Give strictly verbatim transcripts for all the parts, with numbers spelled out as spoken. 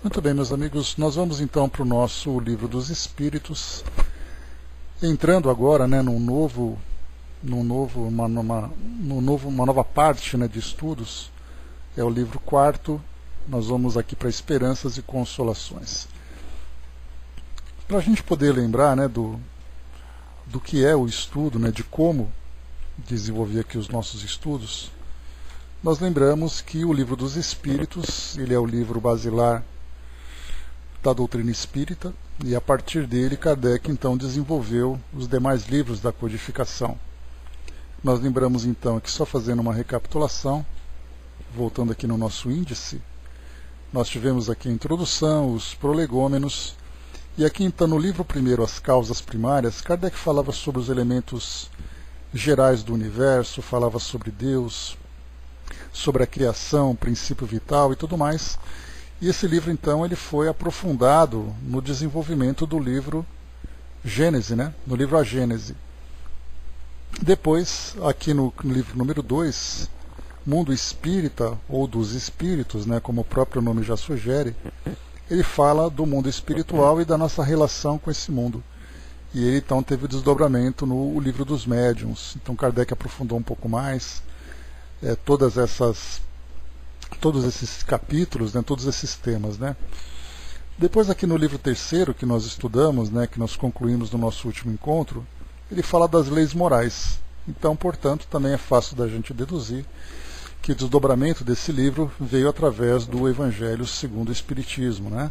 Muito bem, meus amigos, nós vamos então para o nosso Livro dos Espíritos, entrando agora, né, num novo, num novo, uma, numa, num novo, uma nova parte, né, de estudos. É o livro quarto. Nós vamos aqui para Esperanças e Consolações. Para a gente poder lembrar, né, do, do que é o estudo, né, de como desenvolver aqui os nossos estudos, nós lembramos que o Livro dos Espíritos, ele é o livro basilar da doutrina espírita, e a partir dele Kardec então desenvolveu os demais livros da codificação. Nós lembramos então que, só fazendo uma recapitulação, voltando aqui no nosso índice, nós tivemos aqui a introdução, os prolegômenos, e aqui então no livro primeiro, As Causas Primárias, Kardec falava sobre os elementos gerais do universo, falava sobre Deus, sobre a criação, o princípio vital e tudo mais. E esse livro então ele foi aprofundado no desenvolvimento do livro Gênese, né? No livro A Gênese. Depois, aqui no, no livro número dois, Mundo Espírita, ou dos Espíritos, né, como o próprio nome já sugere, ele fala do mundo espiritual e da nossa relação com esse mundo. E ele então teve o desdobramento no Livro dos Médiuns. Então Kardec aprofundou um pouco mais é, todas essas, todos esses capítulos, né, todos esses temas, né. Depois, aqui no livro terceiro, que nós estudamos, né, que nós concluímos no nosso último encontro, ele fala das leis morais. Então, portanto, também é fácil da gente deduzir que o desdobramento desse livro veio através do Evangelho segundo o Espiritismo, né?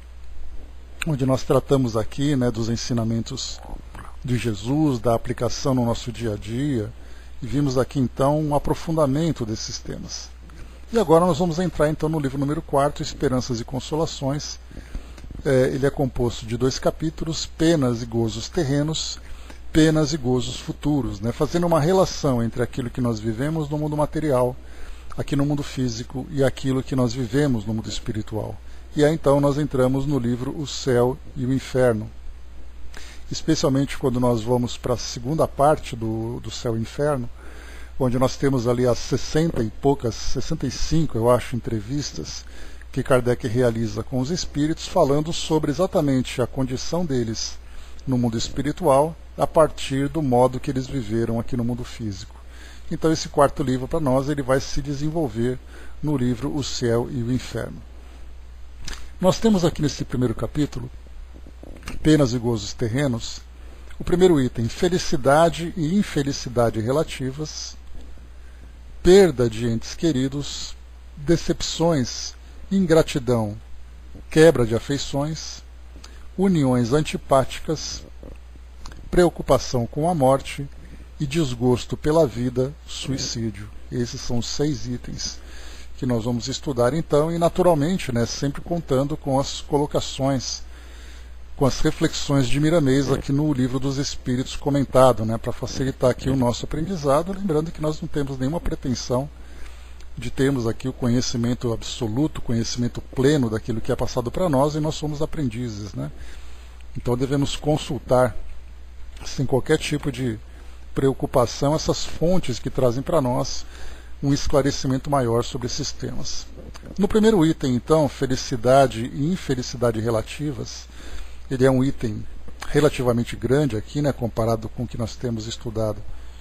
Onde nós tratamos aqui, né, dos ensinamentos de Jesus, da aplicação no nosso dia a dia, e vimos aqui então um aprofundamento desses temas. E agora nós vamos entrar então no livro número quatro, Esperanças e Consolações. É, ele é composto de dois capítulos, Penas e Gozos Terrenos, Penas e Gozos Futuros, né? Fazendo uma relação entre aquilo que nós vivemos no mundo material, aqui no mundo físico, e aquilo que nós vivemos no mundo espiritual. E aí então nós entramos no livro O Céu e o Inferno. Especialmente quando nós vamos para a segunda parte do, do Céu e Inferno, onde nós temos ali as sessenta e poucas, sessenta e cinco, eu acho, entrevistas que Kardec realiza com os espíritos, falando sobre exatamente a condição deles no mundo espiritual, a partir do modo que eles viveram aqui no mundo físico. Então esse quarto livro para nós ele vai se desenvolver no livro O Céu e o Inferno. Nós temos aqui nesse primeiro capítulo, Penas e Gozos Terrenos, o primeiro item, felicidade e infelicidade relativas, perda de entes queridos, decepções, ingratidão, quebra de afeições, uniões antipáticas, preocupação com a morte e desgosto pela vida, suicídio. Esses são os seis itens que nós vamos estudar então, e naturalmente, né, sempre contando com as colocações, com as reflexões de Miramês aqui no Livro dos Espíritos comentado, né, para facilitar aqui o nosso aprendizado, lembrando que nós não temos nenhuma pretensão de termos aqui o conhecimento absoluto, o conhecimento pleno daquilo que é passado para nós, e nós somos aprendizes, né? Então devemos consultar, sem qualquer tipo de preocupação, essas fontes que trazem para nós um esclarecimento maior sobre esses temas. No primeiro item, então, felicidade e infelicidade relativas, ele é um item relativamente grande aqui, né, comparado com o que nós temos estudado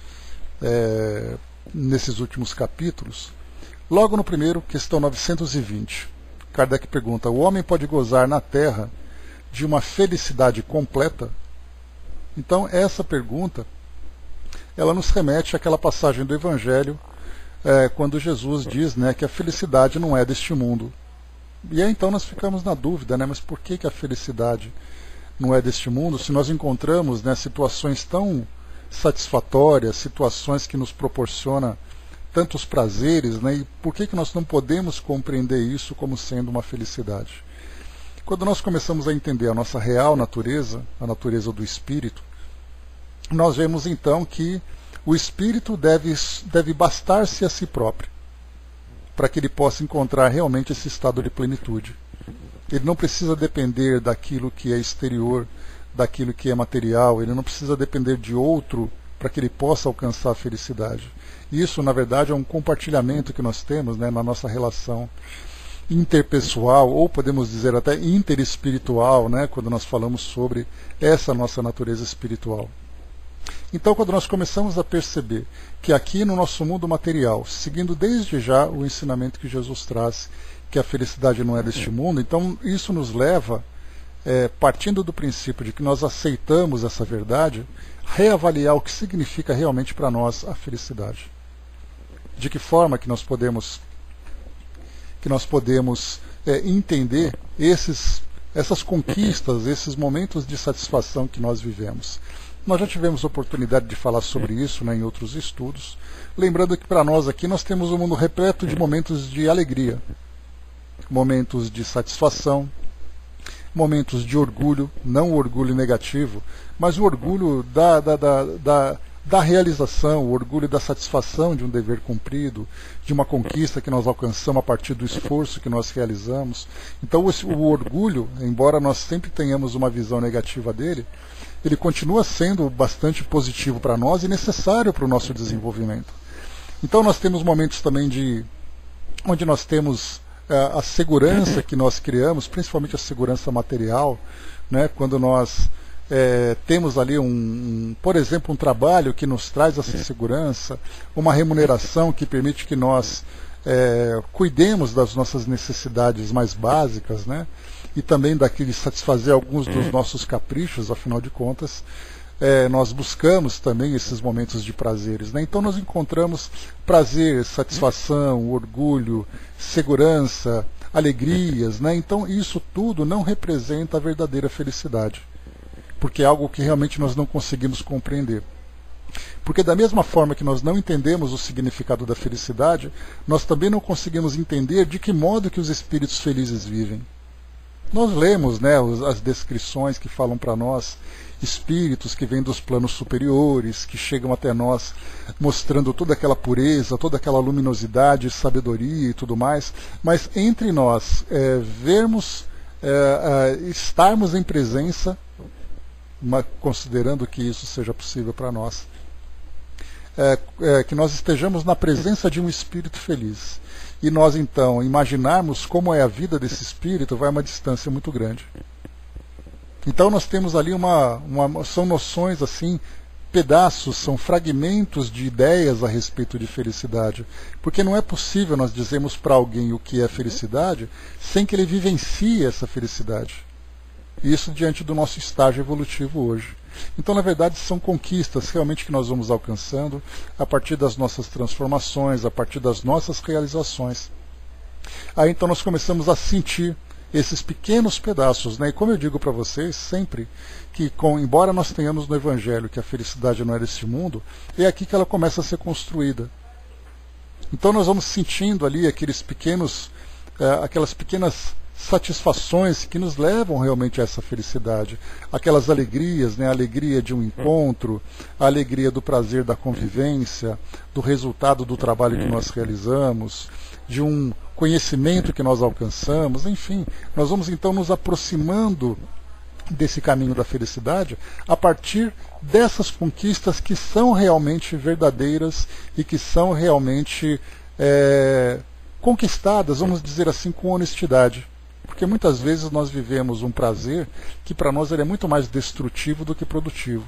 é, nesses últimos capítulos. Logo no primeiro, questão novecentos e vinte, Kardec pergunta: o homem pode gozar na Terra de uma felicidade completa? Então, essa pergunta, ela nos remete àquela passagem do Evangelho, é, quando Jesus diz, né, que a felicidade não é deste mundo. E aí então nós ficamos na dúvida, né, mas por que, que a felicidade não é deste mundo, se nós encontramos, né, situações tão satisfatórias, situações que nos proporcionam tantos prazeres, né, e por que, que nós não podemos compreender isso como sendo uma felicidade? Quando nós começamos a entender a nossa real natureza, a natureza do espírito, nós vemos então que o espírito deve, deve bastar-se a si próprio, para que ele possa encontrar realmente esse estado de plenitude. Ele não precisa depender daquilo que é exterior, daquilo que é material, ele não precisa depender de outro para que ele possa alcançar a felicidade. Isso, na verdade, é um compartilhamento que nós temos, né, na nossa relação interpessoal, ou podemos dizer até interespiritual, né, quando nós falamos sobre essa nossa natureza espiritual. Então, quando nós começamos a perceber que aqui no nosso mundo material, seguindo desde já o ensinamento que Jesus traz, que a felicidade não é deste mundo, então isso nos leva, é, partindo do princípio de que nós aceitamos essa verdade, reavaliar o que significa realmente para nós a felicidade. De que forma que nós podemos, que nós podemos é, entender esses, essas conquistas, esses momentos de satisfação que nós vivemos. Nós já tivemos oportunidade de falar sobre isso, né, em outros estudos, lembrando que para nós aqui nós temos um mundo repleto de momentos de alegria, momentos de satisfação, momentos de orgulho, não o orgulho negativo, mas o orgulho da, da, da, da, da realização, o orgulho da satisfação de um dever cumprido, de uma conquista que nós alcançamos a partir do esforço que nós realizamos. Então o, o orgulho, embora nós sempre tenhamos uma visão negativa dele, ele continua sendo bastante positivo para nós e necessário para o nosso desenvolvimento. Então nós temos momentos também de onde nós temos uh, a segurança que nós criamos, principalmente a segurança material, né, quando nós é, temos ali, um, um, por exemplo, um trabalho que nos traz essa segurança, uma remuneração que permite que nós é, cuidemos das nossas necessidades mais básicas, né, e também daquele satisfazer alguns dos nossos caprichos, afinal de contas, é, nós buscamos também esses momentos de prazeres, né? Então nós encontramos prazer, satisfação, orgulho, segurança, alegrias, né? Então isso tudo não representa a verdadeira felicidade, porque é algo que realmente nós não conseguimos compreender. Porque da mesma forma que nós não entendemos o significado da felicidade, nós também não conseguimos entender de que modo que os espíritos felizes vivem. Nós lemos, né, as descrições que falam para nós, espíritos que vêm dos planos superiores, que chegam até nós mostrando toda aquela pureza, toda aquela luminosidade, sabedoria e tudo mais, mas entre nós é, vermos, é, é, estarmos em presença, uma, considerando que isso seja possível para nós, é, é, que nós estejamos na presença de um espírito feliz. E nós, então, imaginarmos como é a vida desse espírito, vai uma distância muito grande. Então nós temos ali uma, uma... são noções assim, pedaços, são fragmentos de ideias a respeito de felicidade. Porque não é possível nós dizermos para alguém o que é felicidade, sem que ele vivencie essa felicidade. Isso diante do nosso estágio evolutivo hoje. Então, na verdade, são conquistas realmente que nós vamos alcançando a partir das nossas transformações, a partir das nossas realizações. Aí então nós começamos a sentir esses pequenos pedaços, né? E como eu digo para vocês sempre, que com, embora nós tenhamos no Evangelho que a felicidade não é deste mundo, é aqui que ela começa a ser construída. Então nós vamos sentindo ali aqueles pequenos, uh, aquelas pequenas satisfações que nos levam realmente a essa felicidade, aquelas alegrias, né? A alegria de um encontro, a alegria do prazer da convivência, do resultado do trabalho que nós realizamos, de um conhecimento que nós alcançamos, enfim, nós vamos então nos aproximando desse caminho da felicidade a partir dessas conquistas que são realmente verdadeiras e que são realmente é, conquistadas, vamos dizer assim, com honestidade. Porque muitas vezes nós vivemos um prazer que para nós ele é muito mais destrutivo do que produtivo.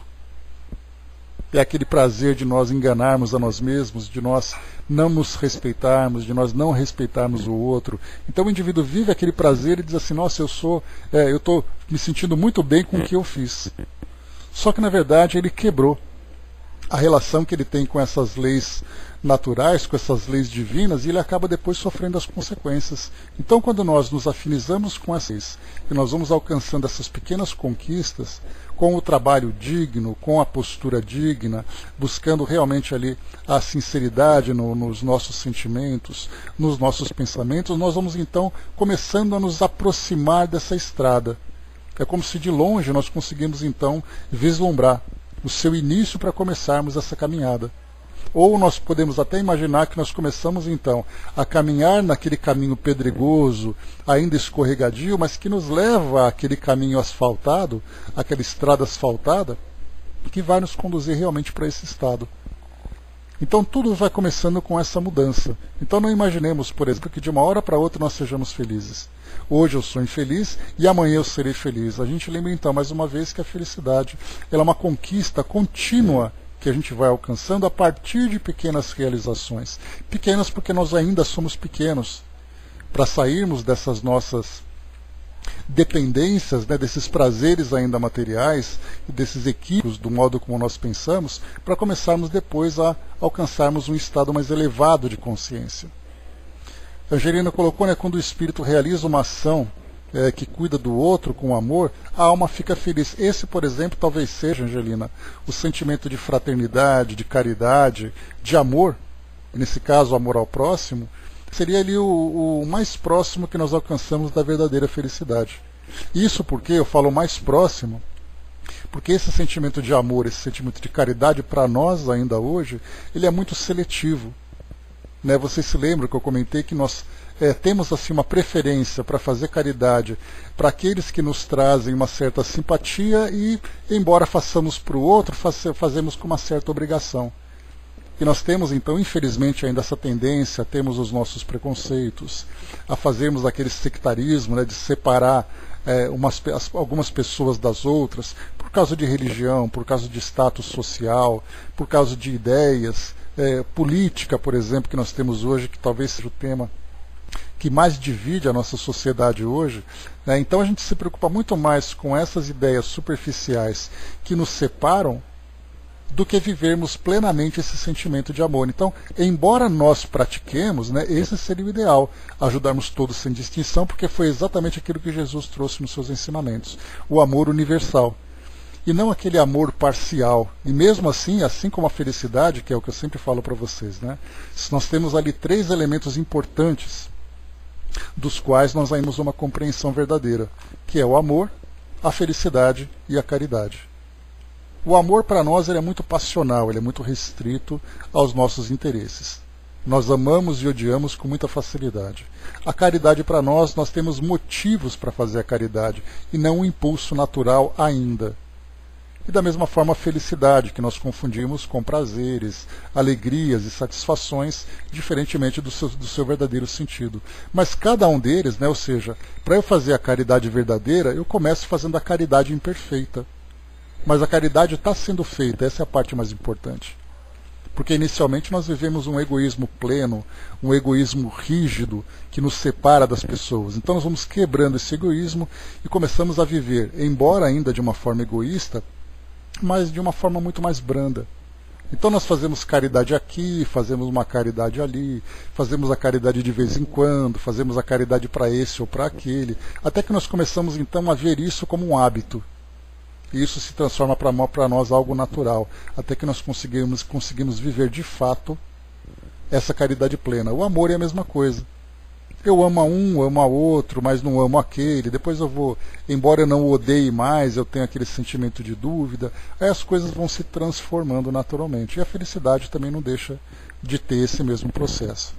É aquele prazer de nós enganarmos a nós mesmos, de nós não nos respeitarmos, de nós não respeitarmos o outro. Então o indivíduo vive aquele prazer e diz assim, nossa, eu sou, é, eu estou me sentindo muito bem com o que eu fiz. Só que na verdade ele quebrou a relação que ele tem com essas leis naturais, com essas leis divinas, e ele acaba depois sofrendo as consequências. Então quando nós nos afinizamos com essas leis, e nós vamos alcançando essas pequenas conquistas, com o trabalho digno, com a postura digna, buscando realmente ali a sinceridade no, nos nossos sentimentos, nos nossos pensamentos, nós vamos então começando a nos aproximar dessa estrada. É como se de longe nós conseguimos então vislumbrar o seu início para começarmos essa caminhada. Ou nós podemos até imaginar que nós começamos então a caminhar naquele caminho pedregoso, ainda escorregadio, mas que nos leva àquele caminho asfaltado, aquela estrada asfaltada, que vai nos conduzir realmente para esse estado. Então tudo vai começando com essa mudança. Então não imaginemos, por exemplo, que de uma hora para outra nós sejamos felizes. Hoje eu sou infeliz e amanhã eu serei feliz. A gente lembra então, mais uma vez, que a felicidade ela é uma conquista contínua que a gente vai alcançando a partir de pequenas realizações. Pequenas porque nós ainda somos pequenos. Para sairmos dessas nossas dependências, né, desses prazeres ainda materiais, desses equívocos do modo como nós pensamos, para começarmos depois a alcançarmos um estado mais elevado de consciência. A Angelina colocou, né, quando o espírito realiza uma ação é, que cuida do outro com amor, a alma fica feliz. Esse, por exemplo, talvez seja, Angelina, o sentimento de fraternidade, de caridade, de amor, nesse caso, amor ao próximo, seria ali o, o mais próximo que nós alcançamos da verdadeira felicidade. Isso porque eu falo mais próximo, porque esse sentimento de amor, esse sentimento de caridade para nós ainda hoje, ele é muito seletivo. Né? Vocês se lembram que eu comentei que nós é, temos assim uma preferência para fazer caridade para aqueles que nos trazem uma certa simpatia e, embora façamos para o outro, faz, fazemos com uma certa obrigação. E nós temos, então, infelizmente, ainda essa tendência, temos os nossos preconceitos, a fazermos aquele sectarismo, né, de separar é, umas, as, algumas pessoas das outras, por causa de religião, por causa de status social, por causa de ideias, é, política, por exemplo, que nós temos hoje, que talvez seja o tema que mais divide a nossa sociedade hoje. Né? Então a gente se preocupa muito mais com essas ideias superficiais que nos separam, do que vivermos plenamente esse sentimento de amor. Então, embora nós pratiquemos, né, esse seria o ideal, ajudarmos todos sem distinção, porque foi exatamente aquilo que Jesus trouxe nos seus ensinamentos, o amor universal, e não aquele amor parcial. E mesmo assim, assim como a felicidade, que é o que eu sempre falo para vocês, né, nós temos ali três elementos importantes, dos quais nós temos uma compreensão verdadeira, que é o amor, a felicidade e a caridade. O amor para nós ele é muito passional, ele é muito restrito aos nossos interesses. Nós amamos e odiamos com muita facilidade. A caridade para nós, nós temos motivos para fazer a caridade e não um impulso natural ainda. E da mesma forma a felicidade, que nós confundimos com prazeres, alegrias e satisfações, diferentemente do seu, do seu verdadeiro sentido. Mas cada um deles, né, ou seja, para eu fazer a caridade verdadeira, eu começo fazendo a caridade imperfeita. Mas a caridade está sendo feita, essa é a parte mais importante. Porque inicialmente nós vivemos um egoísmo pleno, um egoísmo rígido, que nos separa das pessoas. Então nós vamos quebrando esse egoísmo e começamos a viver, embora ainda de uma forma egoísta, mas de uma forma muito mais branda. Então nós fazemos caridade aqui, fazemos uma caridade ali, fazemos a caridade de vez em quando, fazemos a caridade para esse ou para aquele, até que nós começamos então a ver isso como um hábito. E isso se transforma para nós algo natural, até que nós conseguimos, conseguimos viver de fato essa caridade plena. O amor é a mesma coisa. Eu amo a um, amo a outro, mas não amo aquele. Depois eu vou, embora eu não o odeie mais, eu tenho aquele sentimento de dúvida. Aí as coisas vão se transformando naturalmente. E a felicidade também não deixa de ter esse mesmo processo.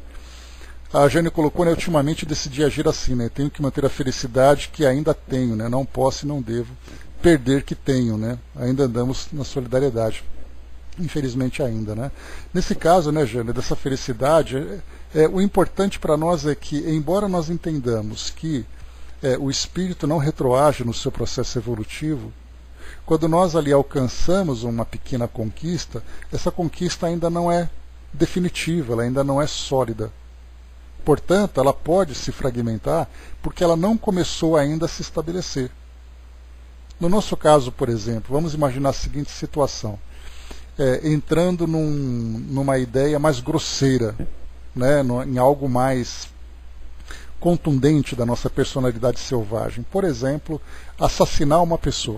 A Jane colocou, né, ultimamente decidi agir assim, né? Tenho que manter a felicidade que ainda tenho, né? Não posso e não devo perder que tenho, né? Ainda andamos na solidariedade, infelizmente ainda, né? Nesse caso, né, Jane, dessa felicidade, é, é, o importante para nós é que, embora nós entendamos que é, o espírito não retroage no seu processo evolutivo, quando nós ali alcançamos uma pequena conquista, essa conquista ainda não é definitiva, ela ainda não é sólida. Portanto, ela pode se fragmentar porque ela não começou ainda a se estabelecer. No nosso caso, por exemplo, vamos imaginar a seguinte situação, é, entrando num, numa ideia mais grosseira, né, no, em algo mais contundente da nossa personalidade selvagem. Por exemplo, assassinar uma pessoa.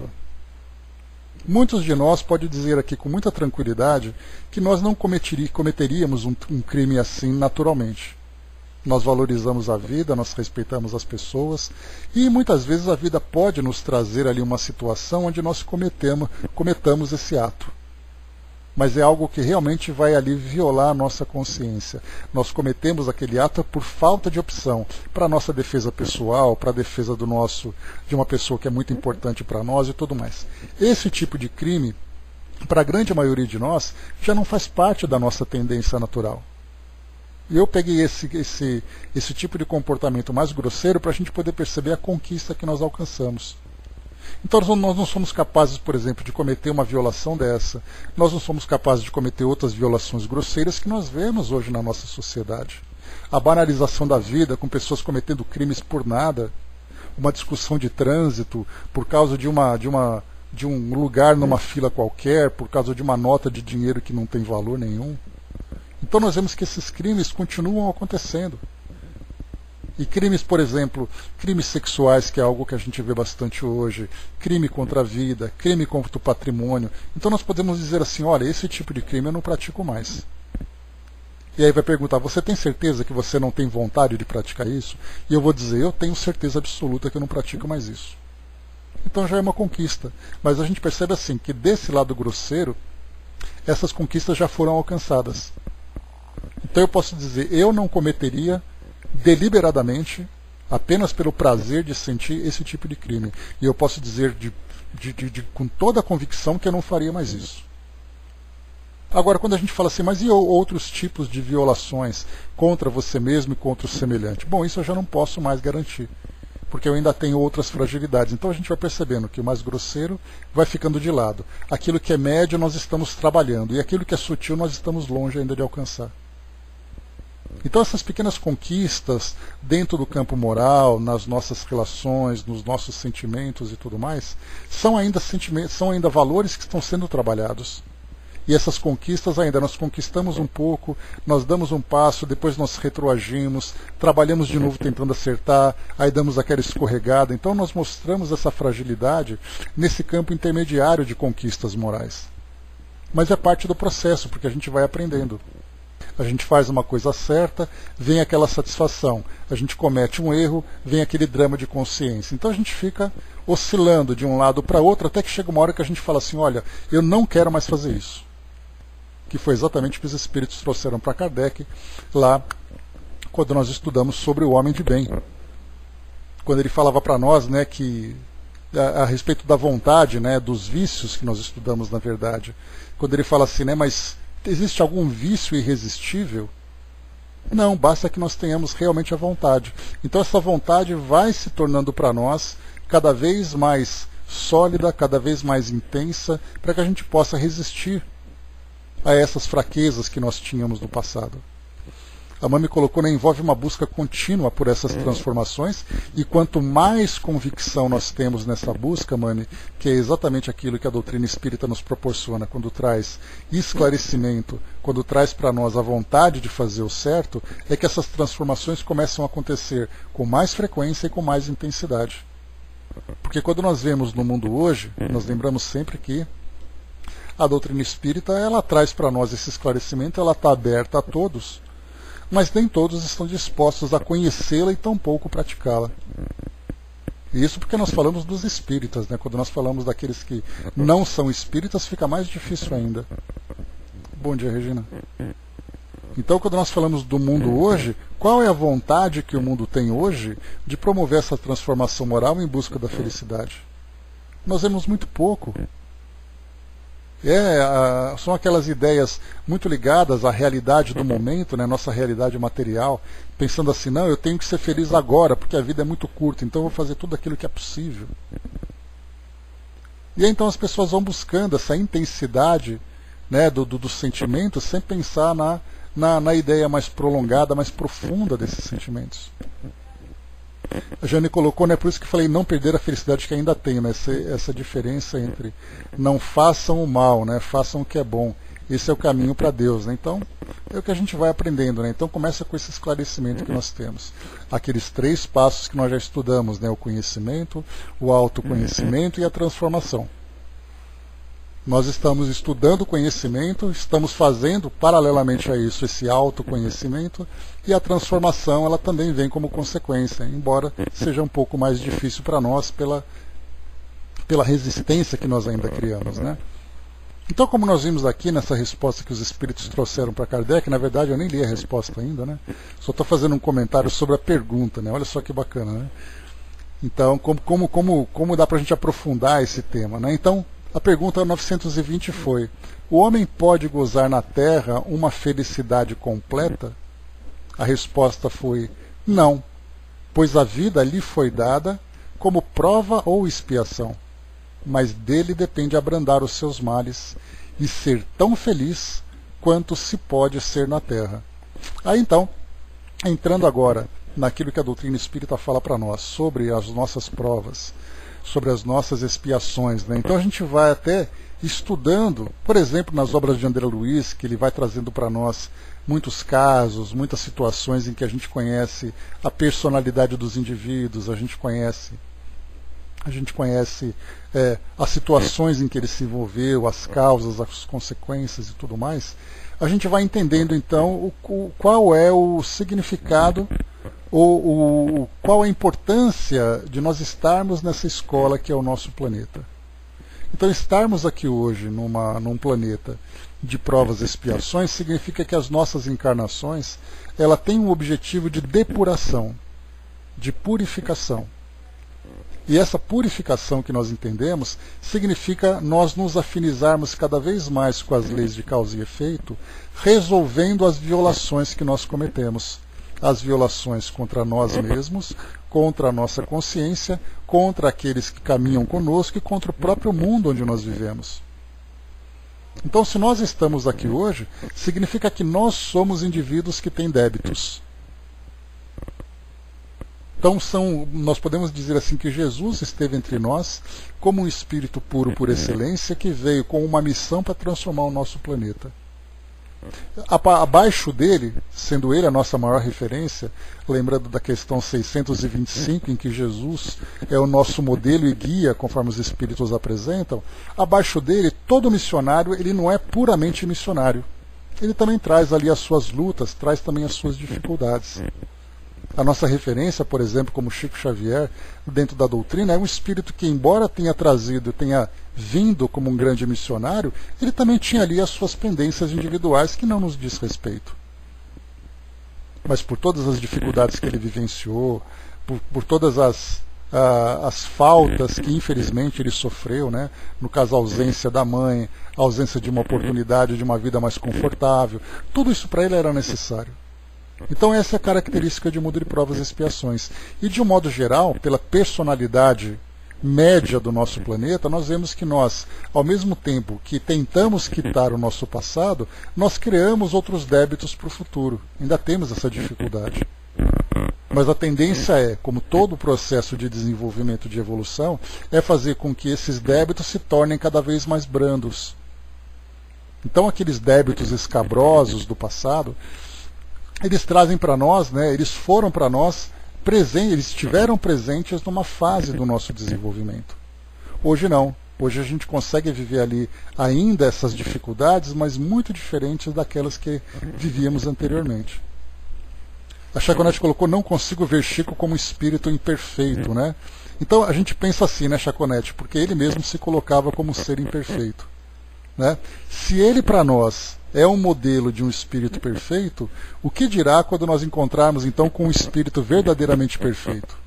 Muitos de nós podem dizer aqui com muita tranquilidade que nós não cometeríamos um, um crime assim naturalmente. Nós valorizamos a vida, nós respeitamos as pessoas e muitas vezes a vida pode nos trazer ali uma situação onde nós cometemos, cometamos esse ato. Mas é algo que realmente vai ali violar a nossa consciência. Nós cometemos aquele ato por falta de opção, para a nossa defesa pessoal, para a defesa do nosso, de uma pessoa que é muito importante para nós e tudo mais. Esse tipo de crime, para a grande maioria de nós, já não faz parte da nossa tendência natural. E eu peguei esse, esse, esse tipo de comportamento mais grosseiro para a gente poder perceber a conquista que nós alcançamos. Então nós não somos capazes, por exemplo, de cometer uma violação dessa, nós não somos capazes de cometer outras violações grosseiras que nós vemos hoje na nossa sociedade. A banalização da vida, com pessoas cometendo crimes por nada, uma discussão de trânsito por causa de, uma, de, uma, de um lugar numa fila qualquer, por causa de uma nota de dinheiro que não tem valor nenhum. Então nós vemos que esses crimes continuam acontecendo. E crimes, por exemplo, crimes sexuais, que é algo que a gente vê bastante hoje, crime contra a vida, crime contra o patrimônio. Então nós podemos dizer assim, olha, esse tipo de crime eu não pratico mais. E aí vai perguntar, você tem certeza que você não tem vontade de praticar isso? E eu vou dizer, eu tenho certeza absoluta que eu não pratico mais isso. Então já é uma conquista. Mas a gente percebe assim, que desse lado grosseiro, essas conquistas já foram alcançadas. Então eu posso dizer, eu não cometeria deliberadamente, apenas pelo prazer de sentir esse tipo de crime. E eu posso dizer de, de, de, de, com toda a convicção que eu não faria mais isso. Agora, quando a gente fala assim, mas e outros tipos de violações contra você mesmo e contra o semelhante? Bom, isso eu já não posso mais garantir, porque eu ainda tenho outras fragilidades. Então a gente vai percebendo que o mais grosseiro vai ficando de lado. Aquilo que é médio nós estamos trabalhando, e aquilo que é sutil nós estamos longe ainda de alcançar. Então essas pequenas conquistas dentro do campo moral, nas nossas relações, nos nossos sentimentos e tudo mais, são ainda, sentimentos, são ainda valores que estão sendo trabalhados. E essas conquistas ainda, nós conquistamos um pouco, nós damos um passo, depois nós retroagimos, trabalhamos de novo tentando acertar, aí damos aquela escorregada. Então nós mostramos essa fragilidade nesse campo intermediário de conquistas morais. Mas é parte do processo, porque a gente vai aprendendo. A gente faz uma coisa certa, vem aquela satisfação. A gente comete um erro, vem aquele drama de consciência. Então a gente fica oscilando de um lado para outro, até que chega uma hora que a gente fala assim, olha, eu não quero mais fazer isso. Que foi exatamente o que os espíritos trouxeram para Kardec, lá quando nós estudamos sobre o homem de bem. Quando ele falava para nós, né, que a, a respeito da vontade, né, dos vícios que nós estudamos na verdade, quando ele fala assim, né, mas existe algum vício irresistível? Não, basta que nós tenhamos realmente a vontade. Então essa vontade vai se tornando para nós cada vez mais sólida, cada vez mais intensa, para que a gente possa resistir a essas fraquezas que nós tínhamos no passado. A Mami colocou, né, envolve uma busca contínua por essas transformações, e quanto mais convicção nós temos nessa busca, Mami, que é exatamente aquilo que a doutrina espírita nos proporciona, quando traz esclarecimento, quando traz para nós a vontade de fazer o certo, é que essas transformações começam a acontecer com mais frequência e com mais intensidade. Porque quando nós vemos no mundo hoje, nós lembramos sempre que a doutrina espírita, ela traz para nós esse esclarecimento, ela está aberta a todos, mas nem todos estão dispostos a conhecê-la e tampouco praticá-la. Isso porque nós falamos dos espíritas, né? Quando nós falamos daqueles que não são espíritas, fica mais difícil ainda. Bom dia, Regina. Então, quando nós falamos do mundo hoje, qual é a vontade que o mundo tem hoje de promover essa transformação moral em busca da felicidade? Nós vemos muito pouco. É, a, são aquelas ideias muito ligadas à realidade do momento, né, nossa realidade material, pensando assim, não, eu tenho que ser feliz agora, porque a vida é muito curta, então eu vou fazer tudo aquilo que é possível. E aí, então as pessoas vão buscando essa intensidade, né, do, do, do sentimento, sem pensar na, na, na ideia mais prolongada, mais profunda desses sentimentos. A Jane colocou, né, por isso que falei não perder a felicidade que ainda tenho, né, essa, essa diferença entre não façam o mal, né, façam o que é bom. Esse é o caminho para Deus, né? Então é o que a gente vai aprendendo, né? Então começa com esse esclarecimento que nós temos. Aqueles três passos que nós já estudamos, né, o conhecimento, o autoconhecimento e a transformação. Nós estamos estudando o conhecimento, estamos fazendo, paralelamente a isso, esse autoconhecimento, e a transformação ela também vem como consequência, embora seja um pouco mais difícil para nós pela, pela resistência que nós ainda criamos, né? Então, como nós vimos aqui nessa resposta que os espíritos trouxeram para Kardec, na verdade eu nem li a resposta ainda, né? Só estou fazendo um comentário sobre a pergunta, né? Olha só que bacana, né? Então, como, como, como, como dá para a gente aprofundar esse tema, né? Então, A pergunta novecentos e vinte foi: o homem pode gozar na Terra uma felicidade completa? A resposta foi: não, pois a vida lhe foi dada como prova ou expiação, mas dele depende abrandar os seus males e ser tão feliz quanto se pode ser na Terra. Aí então, entrando agora naquilo que a doutrina espírita fala para nós, sobre as nossas provas, sobre as nossas expiações, né? Então a gente vai até estudando, por exemplo, nas obras de André Luiz, que ele vai trazendo para nós muitos casos, muitas situações em que a gente conhece a personalidade dos indivíduos, a gente conhece a gente conhece é, as situações em que ele se envolveu, as causas, as consequências e tudo mais. A gente vai entendendo então o, o, qual é o significado, ou o, qual a importância de nós estarmos nessa escola que é o nosso planeta. Então, estarmos aqui hoje numa, num planeta de provas e expiações significa que as nossas encarnações ela tem um objetivo de depuração, de purificação. E essa purificação que nós entendemos significa nós nos afinizarmos cada vez mais com as leis de causa e efeito, resolvendo as violações que nós cometemos. As violações contra nós mesmos, contra a nossa consciência, contra aqueles que caminham conosco e contra o próprio mundo onde nós vivemos. Então, se nós estamos aqui hoje, significa que nós somos indivíduos que têm débitos. Então, são, nós podemos dizer assim que Jesus esteve entre nós como um espírito puro por excelência que veio com uma missão para transformar o nosso planeta. Abaixo dele, sendo ele a nossa maior referência, lembrando da questão seiscentos e vinte e cinco, em que Jesus é o nosso modelo e guia, conforme os Espíritos apresentam, abaixo dele, todo missionário, ele não é puramente missionário. Ele também traz ali as suas lutas, traz também as suas dificuldades. A nossa referência, por exemplo, como Chico Xavier, dentro da doutrina, é um espírito que, embora tenha trazido, tenha vindo como um grande missionário, ele também tinha ali as suas pendências individuais que não nos diz respeito. Mas por todas as dificuldades que ele vivenciou, por, por todas as, uh, as faltas que infelizmente ele sofreu, né? No caso a ausência da mãe, a ausência de uma oportunidade de uma vida mais confortável, tudo isso para ele era necessário. Então essa é a característica de mundo de provas e expiações. E de um modo geral, pela personalidade média do nosso planeta, nós vemos que nós, ao mesmo tempo que tentamos quitar o nosso passado, nós criamos outros débitos para o futuro. Ainda temos essa dificuldade. Mas a tendência é, como todo o processo de desenvolvimento de evolução, é fazer com que esses débitos se tornem cada vez mais brandos. Então aqueles débitos escabrosos do passado, eles trazem para nós, né, eles foram para nós presentes, eles estiveram presentes numa fase do nosso desenvolvimento. Hoje não. Hoje a gente consegue viver ali ainda essas dificuldades, mas muito diferentes daquelas que vivíamos anteriormente. A Chaconete colocou: não consigo ver Chico como espírito imperfeito, né? Então a gente pensa assim, né, Chaconete, porque ele mesmo se colocava como ser imperfeito, né? Se ele para nós é um modelo de um espírito perfeito, o que dirá quando nós encontrarmos então com um espírito verdadeiramente perfeito?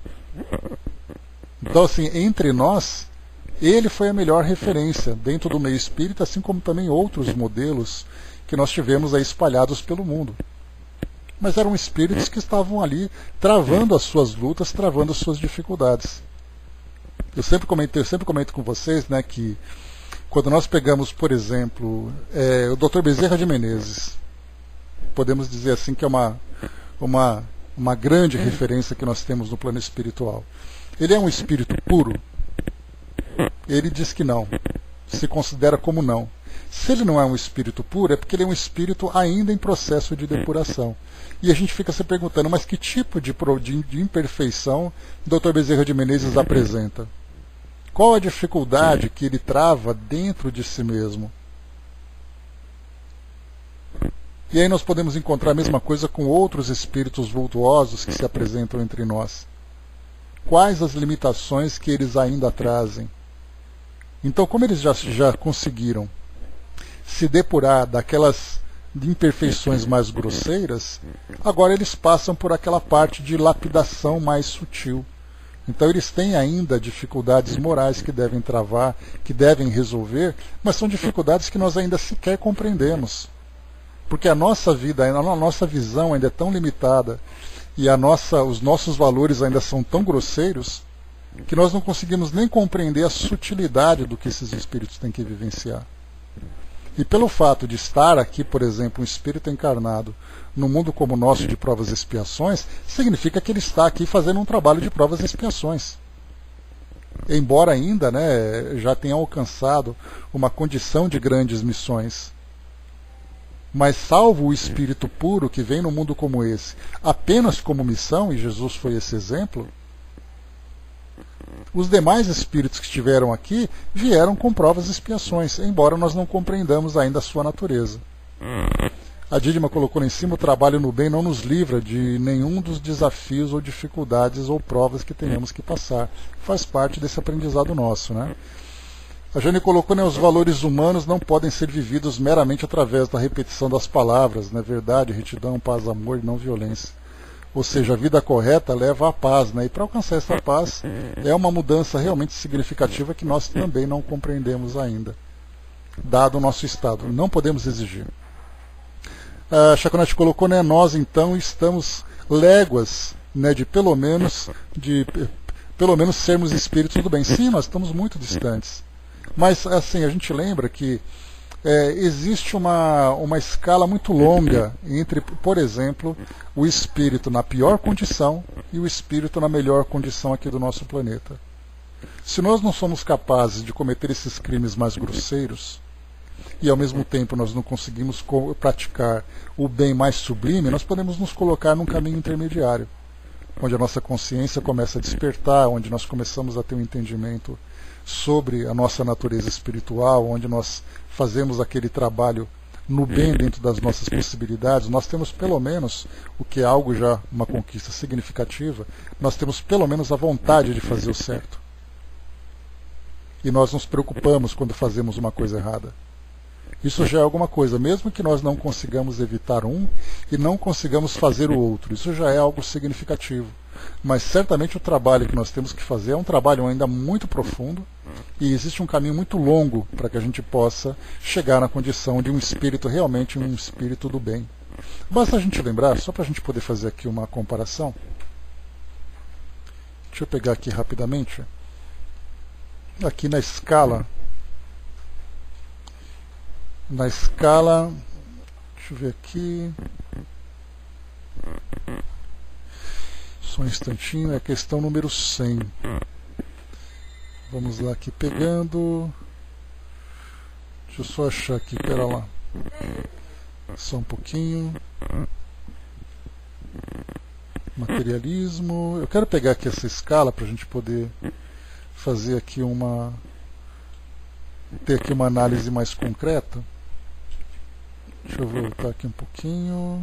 Então, assim, entre nós, ele foi a melhor referência dentro do meio espírita, assim como também outros modelos que nós tivemos aí espalhados pelo mundo. Mas eram espíritos que estavam ali travando as suas lutas, travando as suas dificuldades. Eu sempre comentei, eu sempre comento com vocês, né, que quando nós pegamos, por exemplo, é, o doutor Bezerra de Menezes, podemos dizer assim que é uma, uma, uma grande referência que nós temos no plano espiritual. Ele é um espírito puro? Ele diz que não, se considera como não. Se ele não é um espírito puro, é porque ele é um espírito ainda em processo de depuração. E a gente fica se perguntando, mas que tipo de, de, de imperfeição o doutor Bezerra de Menezes apresenta? Qual a dificuldade que ele trava dentro de si mesmo? E aí nós podemos encontrar a mesma coisa com outros espíritos vultuosos que se apresentam entre nós. Quais as limitações que eles ainda trazem? Então, como eles já, já conseguiram se depurar daquelas imperfeições mais grosseiras, agora eles passam por aquela parte de lapidação mais sutil, Então eles têm ainda dificuldades morais que devem travar, que devem resolver, mas são dificuldades que nós ainda sequer compreendemos. Porque a nossa vida, a nossa visão ainda é tão limitada e a nossa, os nossos valores ainda são tão grosseiros que nós não conseguimos nem compreender a sutilidade do que esses espíritos têm que vivenciar. E pelo fato de estar aqui, por exemplo, um espírito encarnado num mundo como o nosso de provas e expiações, significa que ele está aqui fazendo um trabalho de provas e expiações. Embora ainda, né, já tenha alcançado uma condição de grandes missões. Mas salvo o espírito puro que vem no mundo como esse, apenas como missão, e Jesus foi esse exemplo, os demais espíritos que estiveram aqui vieram com provas e expiações, embora nós não compreendamos ainda a sua natureza. A Dídima colocou lá em cima: o trabalho no bem não nos livra de nenhum dos desafios ou dificuldades ou provas que tenhamos que passar. Faz parte desse aprendizado nosso, né? A Jane colocou, né, os valores humanos não podem ser vividos meramente através da repetição das palavras, né? Verdade, retidão, paz, amor e não violência. Ou seja, a vida correta leva à paz, né? E para alcançar essa paz é uma mudança realmente significativa que nós também não compreendemos ainda, dado o nosso estado. Não podemos exigir. A Chaconete colocou, né, nós então estamos léguas, né, de pelo menos de pelo menos sermos espíritos do bem. Sim, nós estamos muito distantes. Mas assim, a gente lembra que é, existe uma, uma escala muito longa entre, por exemplo, o espírito na pior condição e o espírito na melhor condição aqui do nosso planeta. Se nós não somos capazes de cometer esses crimes mais grosseiros, e ao mesmo tempo nós não conseguimos praticar o bem mais sublime, nós podemos nos colocar num caminho intermediário, onde a nossa consciência começa a despertar, onde nós começamos a ter um entendimento sobre a nossa natureza espiritual, onde nós fazemos aquele trabalho no bem dentro das nossas possibilidades. Nós temos pelo menos, o que é algo já uma conquista significativa, nós temos pelo menos a vontade de fazer o certo. E nós nos preocupamos quando fazemos uma coisa errada. Isso já é alguma coisa, mesmo que nós não consigamos evitar um e não consigamos fazer o outro. Isso já é algo significativo. Mas certamente o trabalho que nós temos que fazer é um trabalho ainda muito profundo e existe um caminho muito longo para que a gente possa chegar na condição de um espírito realmente um espírito do bem. Basta a gente lembrar, só para a gente poder fazer aqui uma comparação. Deixa eu pegar aqui rapidamente. Aqui na escala... Na escala, deixa eu ver aqui, só um instantinho, é a questão número cem. Vamos lá aqui pegando, deixa eu só achar aqui, pera lá, só um pouquinho. Materialismo, eu quero pegar aqui essa escala para a gente poder fazer aqui uma, ter aqui uma análise mais concreta. Deixa eu voltar aqui um pouquinho.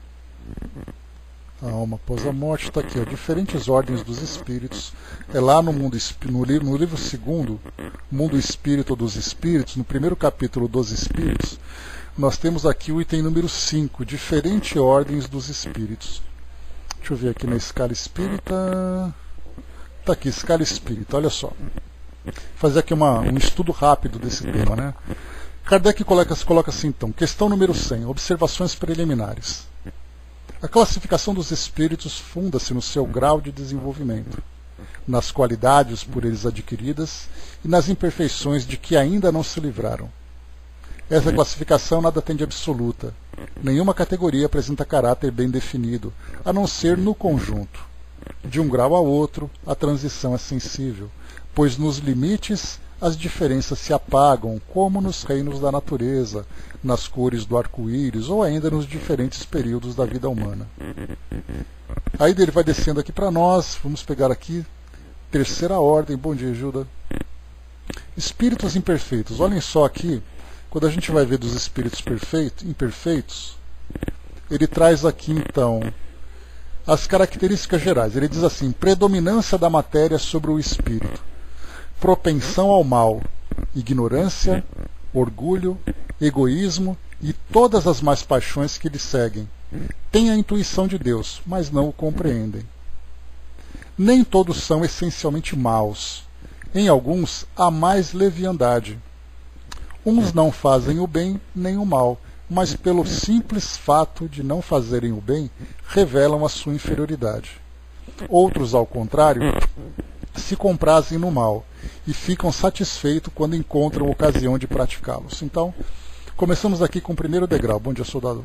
A alma após a morte está aqui, ó, diferentes ordens dos espíritos. É lá no mundo no livro, no livro segundo, Mundo Espírito dos Espíritos, no primeiro capítulo dos Espíritos, nós temos aqui o item número cinco, diferentes ordens dos espíritos. Deixa eu ver aqui na escala espírita. Está aqui, escala espírita, olha só. Vou fazer aqui uma, um estudo rápido desse tema, né? Kardec coloca, coloca assim então, questão número cem, observações preliminares. A classificação dos espíritos funda-se no seu grau de desenvolvimento, nas qualidades por eles adquiridas e nas imperfeições de que ainda não se livraram. Essa classificação nada tem de absoluta. Nenhuma categoria apresenta caráter bem definido, a não ser no conjunto. De um grau a outro, a transição é sensível, pois nos limites as diferenças se apagam, como nos reinos da natureza, nas cores do arco-íris ou ainda nos diferentes períodos da vida humana. Aí ele vai descendo aqui para nós, vamos pegar aqui, terceira ordem, bom dia, Gilda. Espíritos imperfeitos, olhem só aqui, quando a gente vai ver dos espíritos perfeitos, imperfeitos, ele traz aqui então as características gerais. Ele diz assim, predominância da matéria sobre o espírito, propensão ao mal, ignorância, orgulho, egoísmo e todas as más paixões que lhe seguem. Têm a intuição de Deus, mas não o compreendem. Nem todos são essencialmente maus. Em alguns há mais leviandade. Uns não fazem o bem nem o mal, mas pelo simples fato de não fazerem o bem, revelam a sua inferioridade. Outros, ao contrário, se comprazem no mal e ficam satisfeitos quando encontram ocasião de praticá-los. Então, começamos aqui com o primeiro degrau. Bom dia, soldado.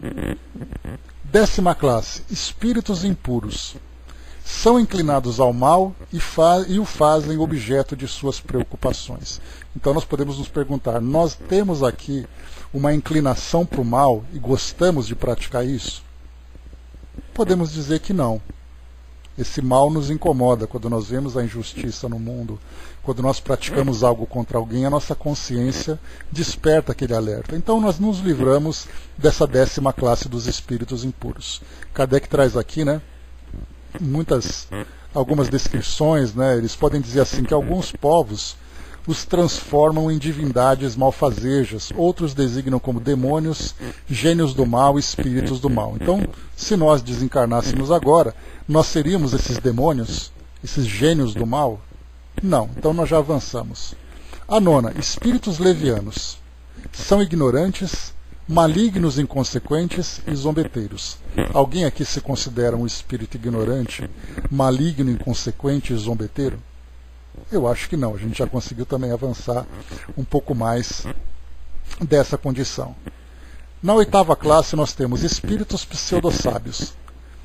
Décima classe, espíritos impuros. São inclinados ao mal e, e o fazem objeto de suas preocupações. Então nós podemos nos perguntar, nós temos aqui uma inclinação para o mal e gostamos de praticar isso? Podemos dizer que não. Esse mal nos incomoda quando nós vemos a injustiça no mundo, quando nós praticamos algo contra alguém, a nossa consciência desperta aquele alerta. Então nós nos livramos dessa décima classe dos espíritos impuros. Kardec traz aqui, né, muitas, algumas descrições, né, eles podem dizer assim que alguns povos os transformam em divindades malfazejas, outros designam como demônios, gênios do mal, espíritos do mal. Então, se nós desencarnássemos agora, nós seríamos esses demônios, esses gênios do mal? Não, então nós já avançamos. A nona, espíritos levianos. São ignorantes, malignos, inconsequentes e zombeteiros. Alguém aqui se considera um espírito ignorante, maligno, inconsequente e zombeteiro? Eu acho que não, a gente já conseguiu também avançar um pouco mais dessa condição. Na oitava classe nós temos espíritos pseudo-sábios.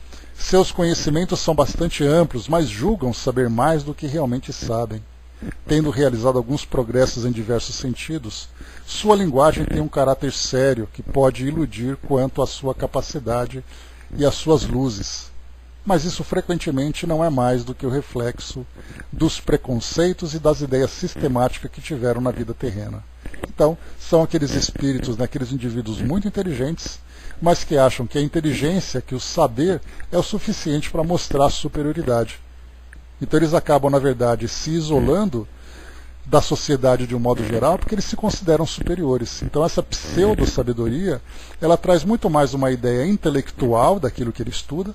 Seus conhecimentos são bastante amplos, mas julgam saber mais do que realmente sabem. Tendo realizado alguns progressos em diversos sentidos, sua linguagem tem um caráter sério que pode iludir quanto à sua capacidade e às suas luzes. Mas isso frequentemente não é mais do que o reflexo dos preconceitos e das ideias sistemáticas que tiveram na vida terrena. Então, são aqueles espíritos, né, aqueles indivíduos muito inteligentes, mas que acham que a inteligência, que o saber, é o suficiente para mostrar a superioridade. Então eles acabam, na verdade, se isolando da sociedade de um modo geral, porque eles se consideram superiores. Então essa pseudo-sabedoria, ela traz muito mais uma ideia intelectual daquilo que ele estuda.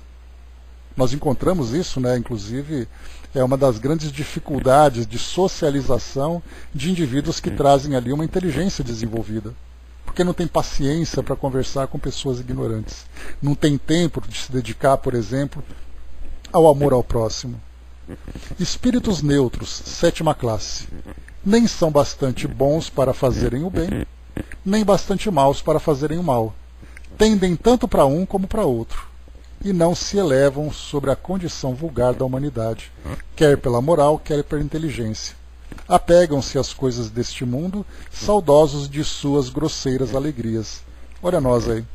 Nós encontramos isso, né, inclusive, é uma das grandes dificuldades de socialização de indivíduos que trazem ali uma inteligência desenvolvida. Porque não tem paciência para conversar com pessoas ignorantes. Não tem tempo de se dedicar, por exemplo, ao amor ao próximo. Espíritos neutros, sétima classe. Nem são bastante bons para fazerem o bem, nem bastante maus para fazerem o mal. Tendem tanto para um como para outro. E não se elevam sobre a condição vulgar da humanidade, quer pela moral, quer pela inteligência. Apegam-se às coisas deste mundo, saudosos de suas grosseiras alegrias. Olha nós aí.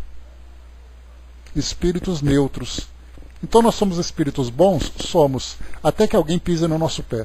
Espíritos neutros. Então nós somos espíritos bons? Somos, até que alguém pise no nosso pé.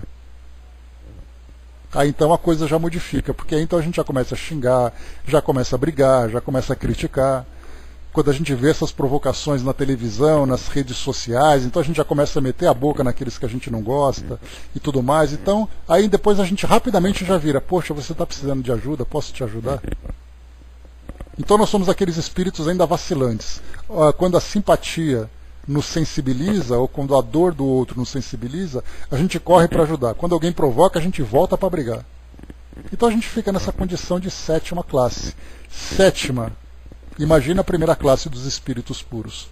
Aí então a coisa já modifica, porque aí então a gente já começa a xingar, já começa a brigar, já começa a criticar. Quando a gente vê essas provocações na televisão, nas redes sociais, então a gente já começa a meter a boca naqueles que a gente não gosta e tudo mais. Então, aí depois a gente rapidamente já vira, poxa, você está precisando de ajuda, posso te ajudar? Então nós somos aqueles espíritos ainda vacilantes. Quando a simpatia nos sensibiliza, ou quando a dor do outro nos sensibiliza, a gente corre para ajudar. Quando alguém provoca, a gente volta para brigar. Então a gente fica nessa condição de sétima classe. Sétima. Imagina a primeira classe dos espíritos puros.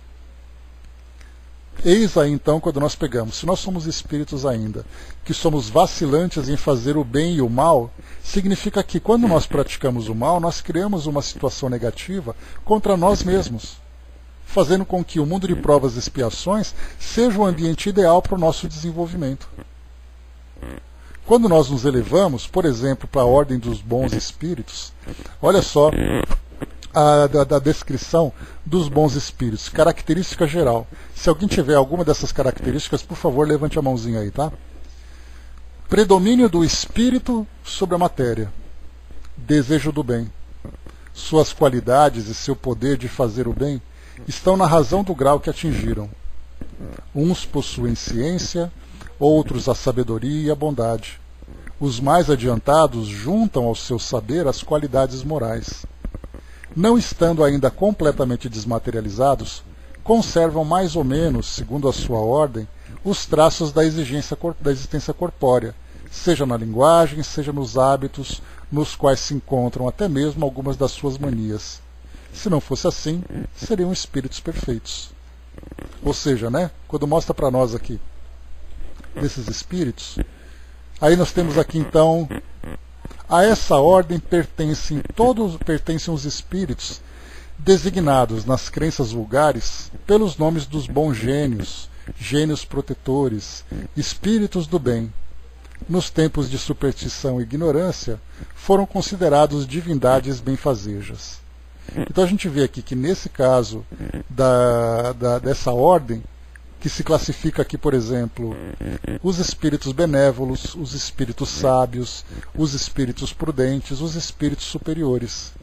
Eis aí então quando nós pegamos, se nós somos espíritos ainda, que somos vacilantes em fazer o bem e o mal, significa que quando nós praticamos o mal, nós criamos uma situação negativa contra nós mesmos, fazendo com que o mundo de provas e expiações seja o ambiente ideal para o nosso desenvolvimento. Quando nós nos elevamos, por exemplo, para a ordem dos bons espíritos, olha só a da, da descrição dos bons espíritos, característica geral. Se alguém tiver alguma dessas características, por favor, levante a mãozinha aí, tá? Predomínio do espírito sobre a matéria. Desejo do bem. Suas qualidades e seu poder de fazer o bem estão na razão do grau que atingiram. Uns possuem ciência, outros a sabedoria e a bondade. Os mais adiantados juntam ao seu saber as qualidades morais. Não estando ainda completamente desmaterializados, conservam mais ou menos, segundo a sua ordem, os traços da, exigência, da existência corpórea, seja na linguagem, seja nos hábitos, nos quais se encontram até mesmo algumas das suas manias. Se não fosse assim, seriam espíritos perfeitos. Ou seja, né, quando mostra para nós aqui desses espíritos, aí nós temos aqui então, a essa ordem pertencem todos pertencem os espíritos designados nas crenças vulgares pelos nomes dos bons gênios, gênios protetores, espíritos do bem. Nos tempos de superstição e ignorância, foram considerados divindades benfazejas. Então a gente vê aqui que nesse caso da, da, dessa ordem, que se classifica aqui, por exemplo, os espíritos benévolos, os espíritos sábios, os espíritos prudentes, os espíritos superiores.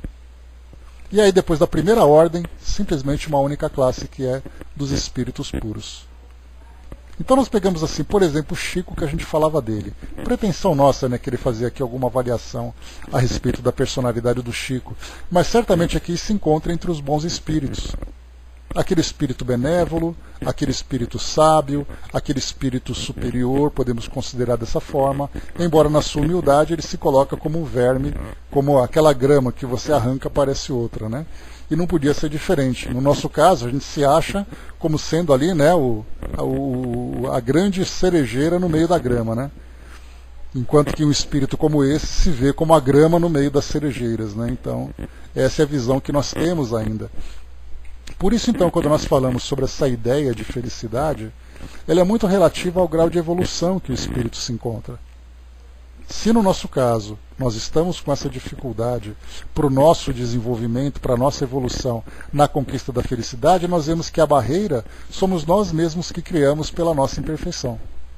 E aí depois da primeira ordem, simplesmente uma única classe, que é dos espíritos puros. Então nós pegamos assim, por exemplo, o Chico, que a gente falava dele. Pretensão nossa, né, querer fazer aqui alguma avaliação a respeito da personalidade do Chico. Mas certamente aqui se encontra entre os bons espíritos. Aquele espírito benévolo, aquele espírito sábio, aquele espírito superior, podemos considerar dessa forma, embora na sua humildade ele se coloca como um verme, como aquela grama que você arranca parece outra, né? E não podia ser diferente. No nosso caso, a gente se acha como sendo ali, né, o, o, a grande cerejeira no meio da grama, né? Enquanto que um espírito como esse se vê como a grama no meio das cerejeiras, né? Então, essa é a visão que nós temos ainda. Por isso, então, quando nós falamos sobre essa ideia de felicidade, ela é muito relativa ao grau de evolução que o espírito se encontra. Se no nosso caso nós estamos com essa dificuldade para o nosso desenvolvimento, para a nossa evolução na conquista da felicidade, nós vemos que a barreira somos nós mesmos que criamos pela nossa imperfeição.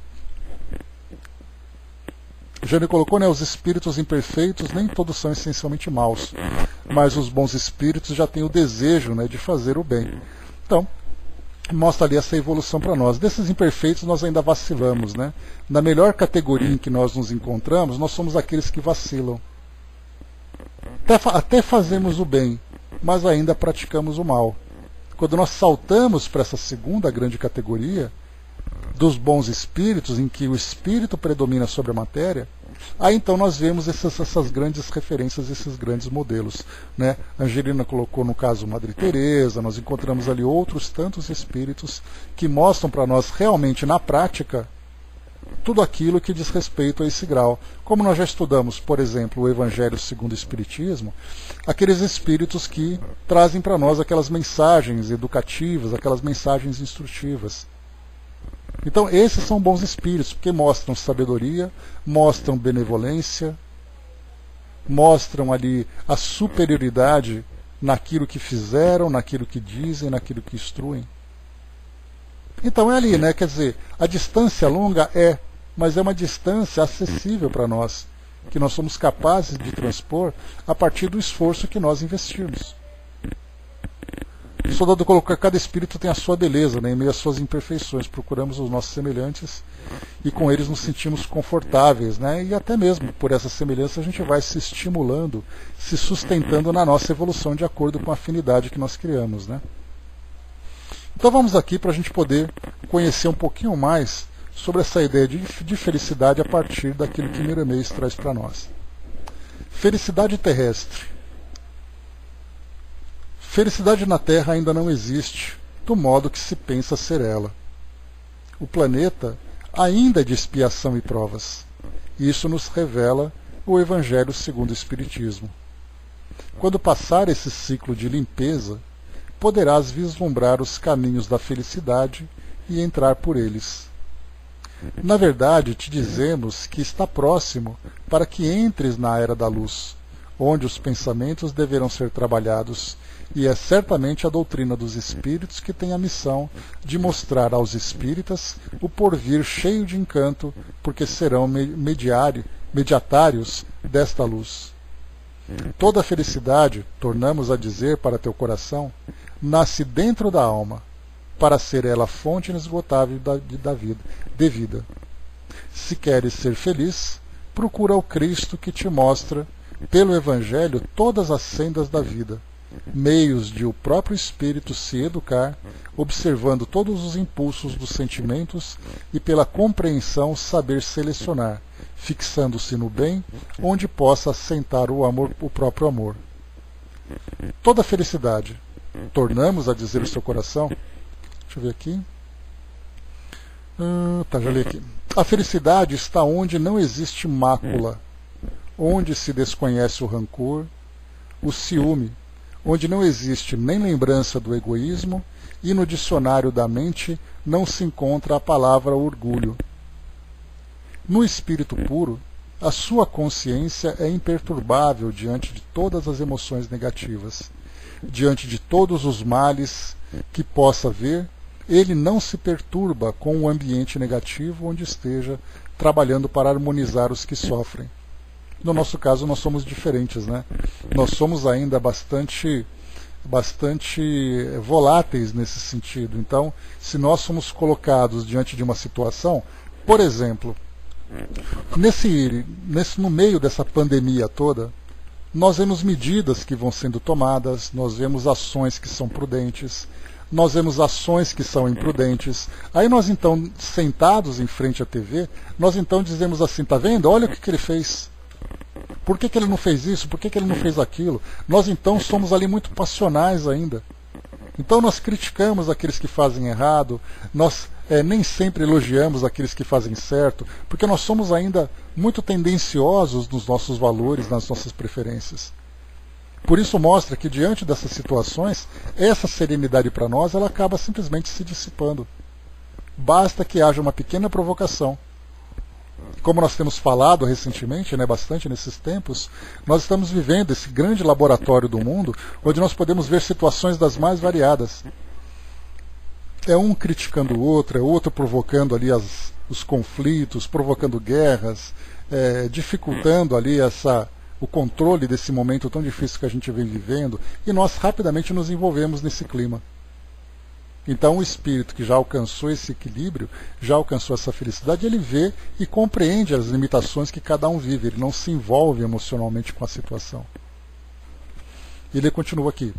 Jânio colocou, né, os espíritos imperfeitos nem todos são essencialmente maus, mas os bons espíritos já têm o desejo, né, de fazer o bem. Então, mostra ali essa evolução para nós. Desses imperfeitos nós ainda vacilamos, né? Na melhor categoria em que nós nos encontramos, nós somos aqueles que vacilam. Até, até fazemos o bem, mas ainda praticamos o mal. Quando nós saltamos para essa segunda grande categoria, dos bons espíritos, em que o espírito predomina sobre a matéria, aí então nós vemos essas, essas grandes referências, esses grandes modelos, né? Angelina colocou no caso Madre Teresa, nós encontramos ali outros tantos espíritos que mostram para nós realmente na prática tudo aquilo que diz respeito a esse grau. Como nós já estudamos, por exemplo, o Evangelho segundo o Espiritismo, aqueles espíritos que trazem para nós aquelas mensagens educativas, aquelas mensagens instrutivas. Então esses são bons espíritos, porque mostram sabedoria, mostram benevolência, mostram ali a superioridade naquilo que fizeram, naquilo que dizem, naquilo que instruem. Então é ali, né? Quer dizer, a distância longa é, mas é uma distância acessível para nós, que nós somos capazes de transpor a partir do esforço que nós investirmos. O soldado colocou que cada espírito tem a sua beleza, né, em meio às suas imperfeições. Procuramos os nossos semelhantes e com eles nos sentimos confortáveis, né, e até mesmo por essa semelhança a gente vai se estimulando, se sustentando na nossa evolução de acordo com a afinidade que nós criamos, né. Então vamos aqui para a gente poder conhecer um pouquinho mais sobre essa ideia de, de felicidade a partir daquilo que Miramês traz para nós. Felicidade terrestre. Felicidade na Terra ainda não existe, do modo que se pensa ser ela. O planeta ainda é de expiação e provas. Isso nos revela o Evangelho segundo o Espiritismo. Quando passar esse ciclo de limpeza, poderás vislumbrar os caminhos da felicidade e entrar por eles. Na verdade, te dizemos que está próximo para que entres na era da luz, onde os pensamentos deverão ser trabalhados, e é certamente a doutrina dos espíritos que tem a missão de mostrar aos espíritas o porvir cheio de encanto, porque serão mediário, mediatários desta luz. Toda a felicidade, tornamos a dizer para teu coração, nasce dentro da alma, para ser ela a fonte inesgotável da, da vida, de vida. Se queres ser feliz, procura o Cristo que te mostra, pelo Evangelho, todas as sendas da vida, meios de o próprio espírito se educar, observando todos os impulsos dos sentimentos e pela compreensão saber selecionar, fixando-se no bem, onde possa assentar o amor, o próprio amor. Toda felicidade, tornamos a dizer o seu coração. Deixa eu ver aqui. Hum, tá, já li aqui. A felicidade está onde não existe mácula, onde se desconhece o rancor, o ciúme, onde não existe nem lembrança do egoísmo, e no dicionário da mente não se encontra a palavra orgulho. No espírito puro, a sua consciência é imperturbável diante de todas as emoções negativas. Diante de todos os males que possa ver, ele não se perturba com o ambiente negativo onde esteja, trabalhando para harmonizar os que sofrem. No nosso caso, nós somos diferentes, né? Nós somos ainda bastante, bastante voláteis nesse sentido. Então, se nós somos colocados diante de uma situação, por exemplo, nesse, nesse, no meio dessa pandemia toda, nós vemos medidas que vão sendo tomadas, nós vemos ações que são prudentes, nós vemos ações que são imprudentes. Aí nós então, sentados em frente à T V, nós então dizemos assim, tá vendo? Olha o que, que ele fez. Por que, que ele não fez isso? Por que, que ele não fez aquilo? Nós então somos ali muito passionais ainda. Então nós criticamos aqueles que fazem errado, nós é, nem sempre elogiamos aqueles que fazem certo, porque nós somos ainda muito tendenciosos nos nossos valores, nas nossas preferências. Por isso mostra que diante dessas situações, essa serenidade para nós, ela acaba simplesmente se dissipando. Basta que haja uma pequena provocação. Como nós temos falado recentemente, né, bastante nesses tempos, nós estamos vivendo esse grande laboratório do mundo, onde nós podemos ver situações das mais variadas. É um criticando o outro, é outro provocando ali as, os conflitos, provocando guerras, é, dificultando ali essa, o controle desse momento tão difícil que a gente vem vivendo, e nós rapidamente nos envolvemos nesse clima. Então o espírito que já alcançou esse equilíbrio, já alcançou essa felicidade, ele vê e compreende as limitações que cada um vive, ele não se envolve emocionalmente com a situação. E ele continua aqui.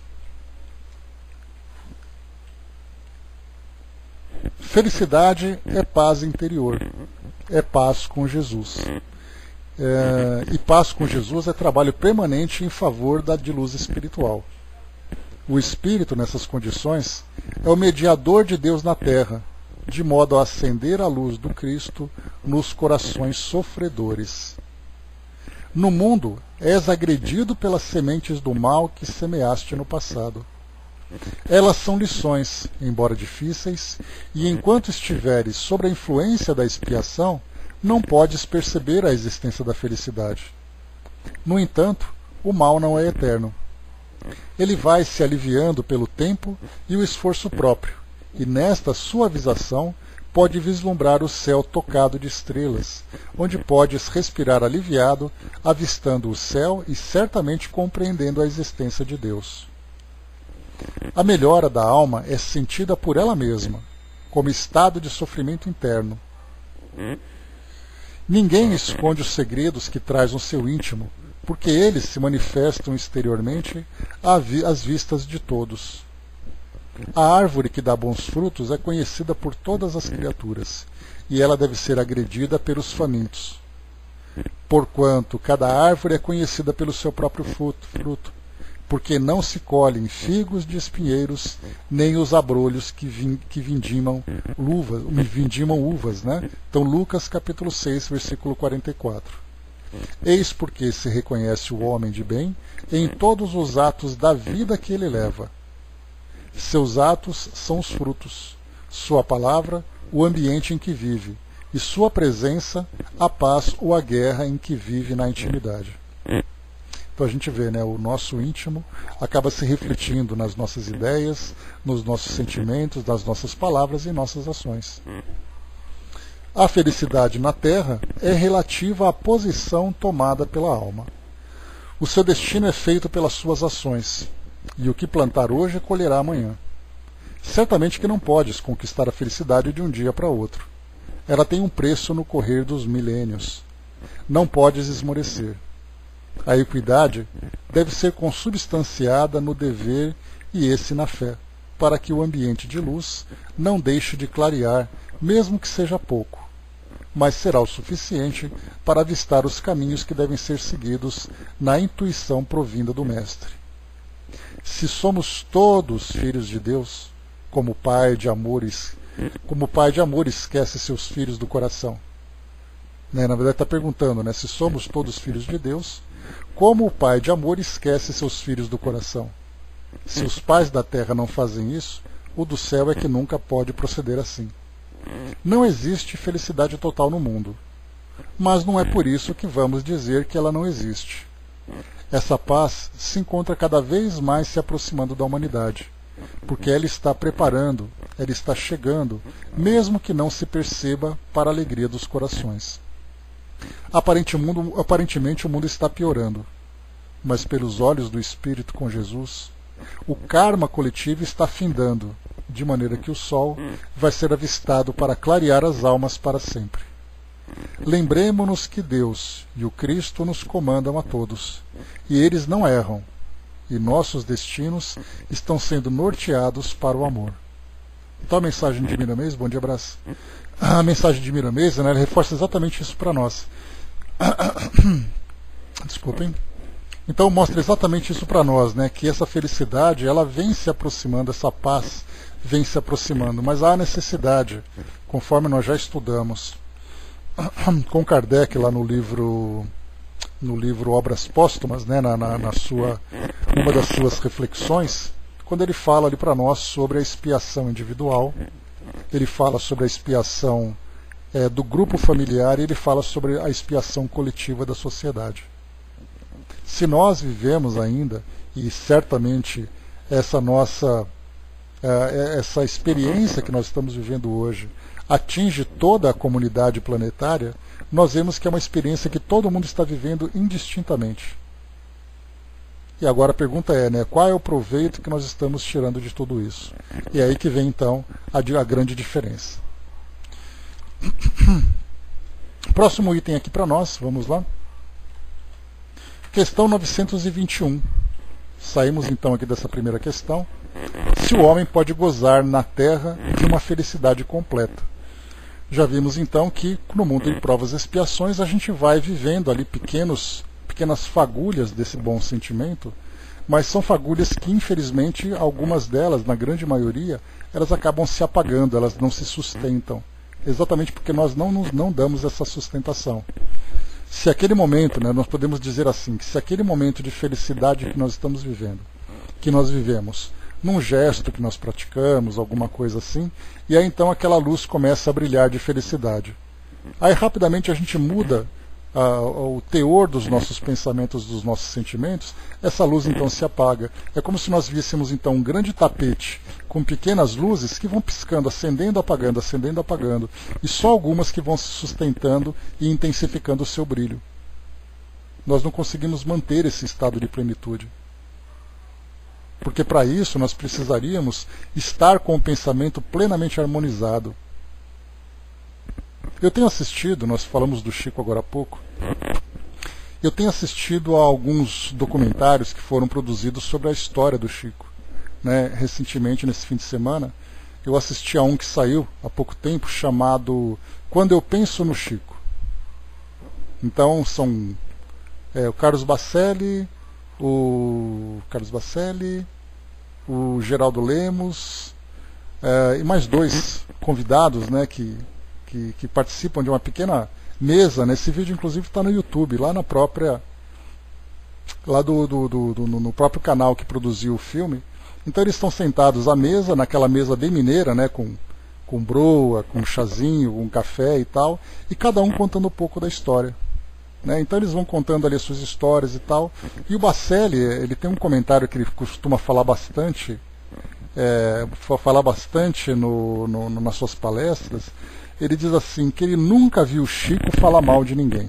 Felicidade é paz interior, é paz com Jesus. É, e paz com Jesus é trabalho permanente em favor da de luz espiritual. O espírito, nessas condições, é o mediador de Deus na terra, de modo a acender a luz do Cristo nos corações sofredores. No mundo, és agredido pelas sementes do mal que semeaste no passado. Elas são lições, embora difíceis, e enquanto estiveres sob a influência da expiação, não podes perceber a existência da felicidade. No entanto, o mal não é eterno. Ele vai se aliviando pelo tempo e o esforço próprio, e nesta suavização pode vislumbrar o céu tocado de estrelas, onde podes respirar aliviado, avistando o céu e certamente compreendendo a existência de Deus. A melhora da alma é sentida por ela mesma, como estado de sofrimento interno. Ninguém esconde os segredos que traz no seu íntimo, porque eles se manifestam exteriormente às vistas de todos. A árvore que dá bons frutos é conhecida por todas as criaturas, e ela deve ser agredida pelos famintos. Porquanto cada árvore é conhecida pelo seu próprio fruto, porque não se colhem figos de espinheiros, nem os abrolhos que, vin, que vindimam, uvas, vindimam uvas. Né? Então Lucas capítulo seis, versículo quarenta e quatro. Eis porque se reconhece o homem de bem em todos os atos da vida que ele leva. Seus atos são os frutos, sua palavra, o ambiente em que vive, e sua presença, a paz ou a guerra em que vive na intimidade. Então a gente vê, né, o nosso íntimo acaba se refletindo nas nossas ideias, nos nossos sentimentos, nas nossas palavras e nossas ações. A felicidade na Terra é relativa à posição tomada pela alma. O seu destino é feito pelas suas ações, e o que plantar hoje colherá amanhã. Certamente que não podes conquistar a felicidade de um dia para outro. Ela tem um preço no correr dos milênios. Não podes esmorecer. A equidade deve ser consubstanciada no dever e esse na fé, para que o ambiente de luz não deixe de clarear, mesmo que seja pouco, mas será o suficiente para avistar os caminhos que devem ser seguidos na intuição provinda do Mestre. Se somos todos filhos de Deus, como o Pai de amores, como o Pai de amor esquece seus filhos do coração. Né? Na verdade está perguntando, né? Se somos todos filhos de Deus, como o Pai de amor esquece seus filhos do coração. Se os pais da terra não fazem isso, o do céu é que nunca pode proceder assim. Não existe felicidade total no mundo, mas não é por isso que vamos dizer que ela não existe. Essa paz se encontra cada vez mais se aproximando da humanidade, porque ela está preparando, ela está chegando, mesmo que não se perceba, para a alegria dos corações. Aparentemente o mundo está piorando, mas pelos olhos do Espírito com Jesus, o karma coletivo está findando, de maneira que o sol vai ser avistado para clarear as almas para sempre. Lembremo-nos que Deus e o Cristo nos comandam a todos, e eles não erram, e nossos destinos estão sendo norteados para o amor. Então a mensagem de Miramês, bom dia, abraço. A mensagem de Miramês, né, ela reforça exatamente isso para nós. Desculpem. Então mostra exatamente isso para nós, né, que essa felicidade ela vem se aproximando, essa paz vem se aproximando, mas há necessidade, conforme nós já estudamos com Kardec lá no livro no livro Obras Póstumas, né, na, na, na sua, uma das suas reflexões, quando ele fala ali para nós sobre a expiação individual, ele fala sobre a expiação é, do grupo familiar e ele fala sobre a expiação coletiva da sociedade. Se nós vivemos ainda, e certamente essa nossa é, essa experiência que nós estamos vivendo hoje atinge toda a comunidade planetária, nós vemos que é uma experiência que todo mundo está vivendo indistintamente. E agora a pergunta é, né, qual é o proveito que nós estamos tirando de tudo isso? E é aí que vem então a, a grande diferença. Próximo item aqui para nós, vamos lá. Questão novecentos e vinte e um. Saímos então aqui dessa primeira questão. Se o homem pode gozar na Terra de uma felicidade completa. Já vimos então que no mundo de provas e expiações a gente vai vivendo ali pequenos, pequenas fagulhas desse bom sentimento, mas são fagulhas que infelizmente algumas delas, na grande maioria, elas acabam se apagando, elas não se sustentam, exatamente porque nós não nos não damos essa sustentação. Se aquele momento, né, nós podemos dizer assim, que se aquele momento de felicidade que nós estamos vivendo, que nós vivemos, num gesto que nós praticamos, alguma coisa assim, e aí então aquela luz começa a brilhar de felicidade. Aí rapidamente a gente muda uh, o teor dos nossos pensamentos, dos nossos sentimentos, essa luz então se apaga. É como se nós víssemos então um grande tapete com pequenas luzes que vão piscando, acendendo, apagando, acendendo, apagando, e só algumas que vão se sustentando e intensificando o seu brilho. Nós não conseguimos manter esse estado de plenitude. Porque para isso nós precisaríamos estar com o pensamento plenamente harmonizado. Eu tenho assistido, nós falamos do Chico agora há pouco, eu tenho assistido a alguns documentários que foram produzidos sobre a história do Chico. Né? Recentemente, nesse fim de semana, eu assisti a um que saiu há pouco tempo, chamado Quando Eu Penso no Chico. Então são é, o Carlos Bacelli, o Carlos Bacelli, o Geraldo Lemos é, e mais dois convidados, né, que, que, que participam de uma pequena mesa. Né? Esse vídeo inclusive está no YouTube, lá na própria lá do, do, do, do, no próprio canal que produziu o filme. Então eles estão sentados à mesa, naquela mesa bem mineira, né, com, com broa, com chazinho, com café e tal, e cada um contando um pouco da história. Né? Então eles vão contando ali as suas histórias e tal. E o Bacelli, ele tem um comentário que ele costuma falar bastante, é, falar bastante no, no, nas suas palestras. Ele diz assim, que ele nunca viu o Chico falar mal de ninguém.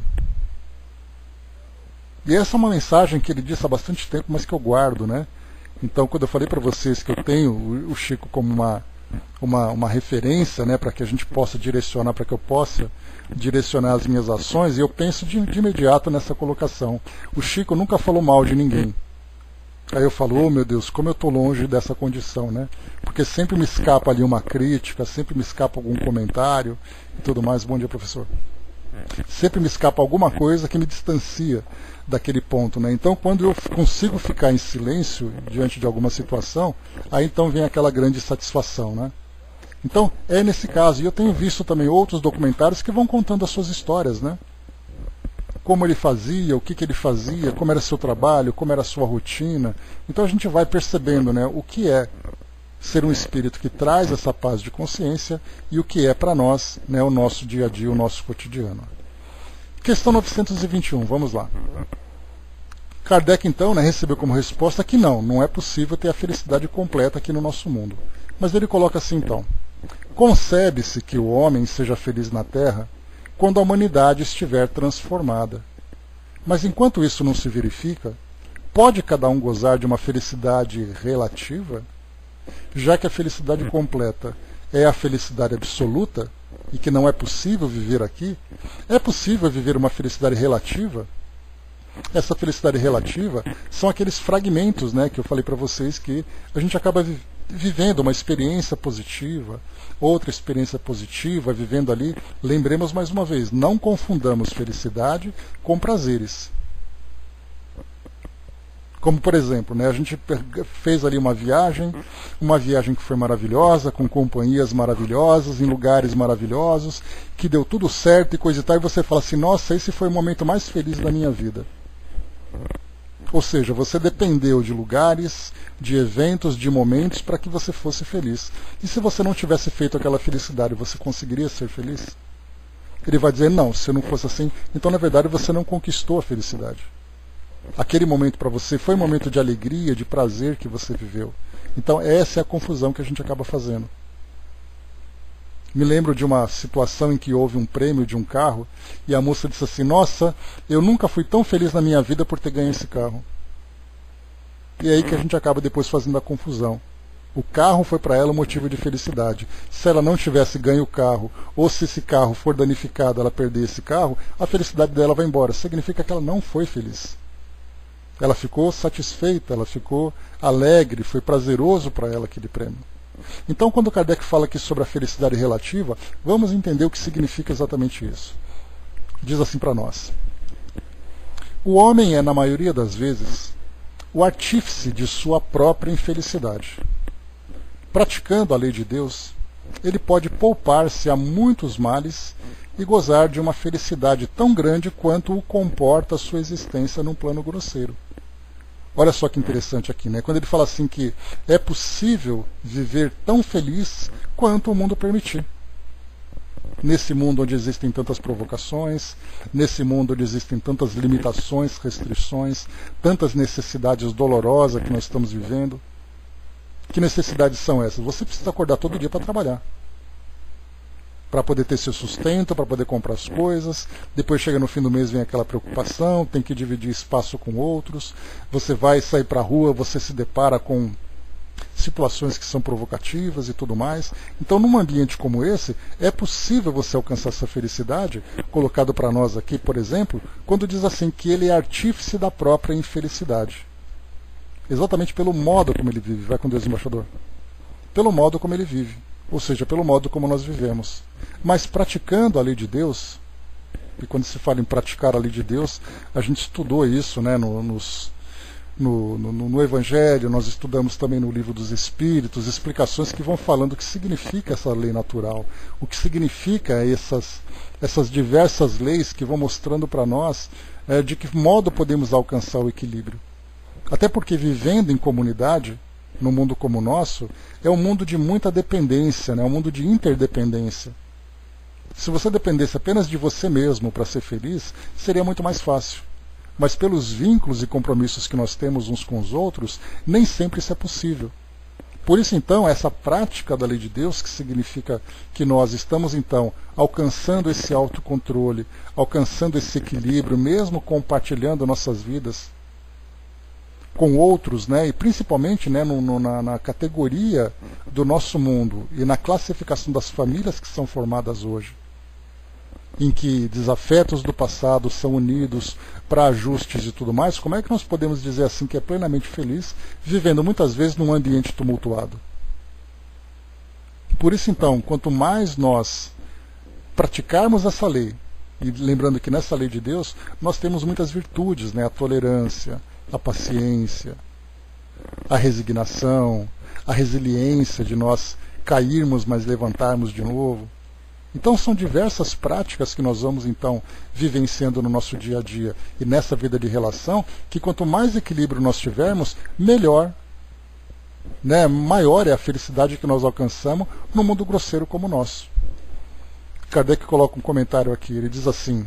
E essa é uma mensagem que ele disse há bastante tempo, mas que eu guardo, né? Então, quando eu falei para vocês que eu tenho o Chico como uma, uma, uma referência, né, para que a gente possa direcionar, para que eu possa direcionar as minhas ações, e eu penso de, de imediato nessa colocação. O Chico nunca falou mal de ninguém. Aí eu falo, oh meu Deus, como eu estou longe dessa condição, né? Porque sempre me escapa ali uma crítica, sempre me escapa algum comentário e tudo mais. Bom dia, professor. Sempre me escapa alguma coisa que me distancia daquele ponto, né? Então, quando eu consigo ficar em silêncio diante de alguma situação, aí então vem aquela grande satisfação, né? Então, é nesse caso, e eu tenho visto também outros documentários que vão contando as suas histórias, né? Como ele fazia, o que, que ele fazia, como era seu trabalho, como era a sua rotina. Então a gente vai percebendo, né, o que é ser um espírito que traz essa paz de consciência e o que é para nós, né, o nosso dia a dia, o nosso cotidiano. Questão novecentos e vinte e um, vamos lá. Kardec, então, né, recebeu como resposta que não, não é possível ter a felicidade completa aqui no nosso mundo. Mas ele coloca assim, então: concebe-se que o homem seja feliz na Terra quando a humanidade estiver transformada. Mas enquanto isso não se verifica, pode cada um gozar de uma felicidade relativa? Já que a felicidade completa é a felicidade absoluta, e que não é possível viver aqui, é possível viver uma felicidade relativa? Essa felicidade relativa são aqueles fragmentos, né, que eu falei para vocês, que a gente acaba vi vivendo uma experiência positiva, outra experiência positiva, vivendo ali. Lembremos mais uma vez, não confundamos felicidade com prazeres. Como, por exemplo, né, a gente fez ali uma viagem, uma viagem que foi maravilhosa, com companhias maravilhosas, em lugares maravilhosos, que deu tudo certo e coisa e tal, e você fala assim, nossa, esse foi o momento mais feliz da minha vida. Ou seja, você dependeu de lugares, de eventos, de momentos para que você fosse feliz. E se você não tivesse feito aquela felicidade, você conseguiria ser feliz? Ele vai dizer, não, se não fosse assim, então na verdade você não conquistou a felicidade. Aquele momento para você foi um momento de alegria, de prazer que você viveu. Então essa é a confusão que a gente acaba fazendo. Me lembro de uma situação em que houve um prêmio de um carro e a moça disse assim, nossa, eu nunca fui tão feliz na minha vida por ter ganho esse carro. E é aí que a gente acaba depois fazendo a confusão. O carro foi para ela um motivo de felicidade. Se ela não tivesse ganho o carro, ou se esse carro for danificado, ela perder esse carro, a felicidade dela vai embora. Significa que ela não foi feliz. Ela ficou satisfeita, ela ficou alegre, foi prazeroso para ela aquele prêmio. Então, quando Kardec fala aqui sobre a felicidade relativa, vamos entender o que significa exatamente isso. Diz assim para nós: o homem é, na maioria das vezes, o artífice de sua própria infelicidade. Praticando a lei de Deus, ele pode poupar-se a muitos males e gozar de uma felicidade tão grande quanto o comporta a sua existência num plano grosseiro. Olha só que interessante aqui, né? Quando ele fala assim que é possível viver tão feliz quanto o mundo permitir. Nesse mundo onde existem tantas provocações, nesse mundo onde existem tantas limitações, restrições, tantas necessidades dolorosas que nós estamos vivendo. Que necessidades são essas? Você precisa acordar todo dia para trabalhar. Para poder ter seu sustento, para poder comprar as coisas, depois chega no fim do mês, vem aquela preocupação, tem que dividir espaço com outros, você vai sair para a rua, você se depara com situações que são provocativas e tudo mais. Então, num ambiente como esse, é possível você alcançar essa felicidade, colocado para nós aqui, por exemplo, quando diz assim que ele é artífice da própria infelicidade. Exatamente pelo modo como ele vive. Vai com Deus, embaixador. Pelo modo como ele vive. Ou seja, pelo modo como nós vivemos. Mas praticando a lei de Deus, e quando se fala em praticar a lei de Deus, a gente estudou isso, né, no, nos, no, no, no Evangelho, nós estudamos também no Livro dos Espíritos, explicações que vão falando o que significa essa lei natural, o que significa essas, essas diversas leis que vão mostrando para nós é, de que modo podemos alcançar o equilíbrio. Até porque vivendo em comunidade, no mundo como o nosso, é um mundo de muita dependência, né? É um mundo de interdependência. Se você dependesse apenas de você mesmo para ser feliz, seria muito mais fácil. Mas pelos vínculos e compromissos que nós temos uns com os outros, nem sempre isso é possível. Por isso, então, essa prática da lei de Deus, que significa que nós estamos, então, alcançando esse autocontrole, alcançando esse equilíbrio, mesmo compartilhando nossas vidas com outros, né, e principalmente, né, no, no, na, na categoria do nosso mundo e na classificação das famílias que são formadas hoje, em que desafetos do passado são unidos para ajustes e tudo mais, como é que nós podemos dizer assim que é plenamente feliz, vivendo muitas vezes num ambiente tumultuado? Por isso, então, quanto mais nós praticarmos essa lei, e lembrando que nessa lei de Deus nós temos muitas virtudes, né, a tolerância, a paciência, a resignação, a resiliência de nós cairmos, mas levantarmos de novo. Então são diversas práticas que nós vamos então vivenciando no nosso dia a dia e nessa vida de relação, que quanto mais equilíbrio nós tivermos, melhor, né, maior é a felicidade que nós alcançamos no mundo grosseiro como o nosso. Kardec coloca um comentário aqui, ele diz assim: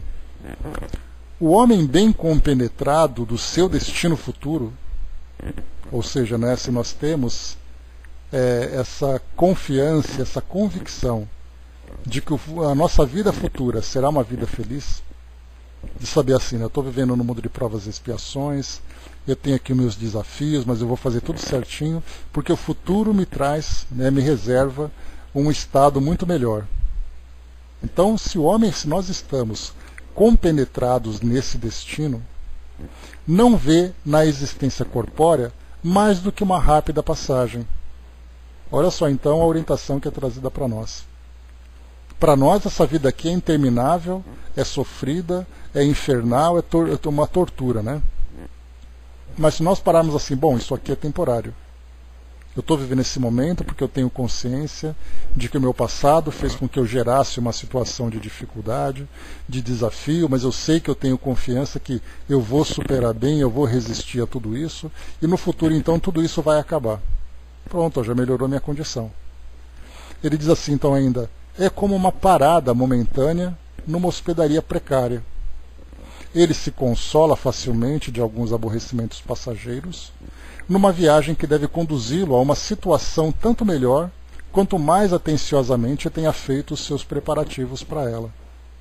o homem bem compenetrado do seu destino futuro, ou seja, né, se nós temos é, essa confiança, essa convicção de que a nossa vida futura será uma vida feliz, de saber assim, né, eu estou vivendo no mundo de provas e expiações, eu tenho aqui meus desafios, mas eu vou fazer tudo certinho, porque o futuro me traz, né, me reserva um estado muito melhor. Então, se o homem, se nós estamos compenetrados nesse destino, não vê na existência corpórea mais do que uma rápida passagem. Olha só então a orientação que é trazida para nós. Para nós essa vida aqui é interminável, é sofrida, é infernal, é, tor é uma tortura, né? Mas se nós pararmos assim, bom, isso aqui é temporário. Eu estou vivendo esse momento porque eu tenho consciência de que o meu passado fez com que eu gerasse uma situação de dificuldade, de desafio, mas eu sei que eu tenho confiança que eu vou superar bem, eu vou resistir a tudo isso, e no futuro então tudo isso vai acabar. Pronto, já melhorou minha condição. Ele diz assim então ainda, é como uma parada momentânea numa hospedaria precária. Ele se consola facilmente de alguns aborrecimentos passageiros, numa viagem que deve conduzi-lo a uma situação tanto melhor, quanto mais atenciosamente tenha feito os seus preparativos para ela.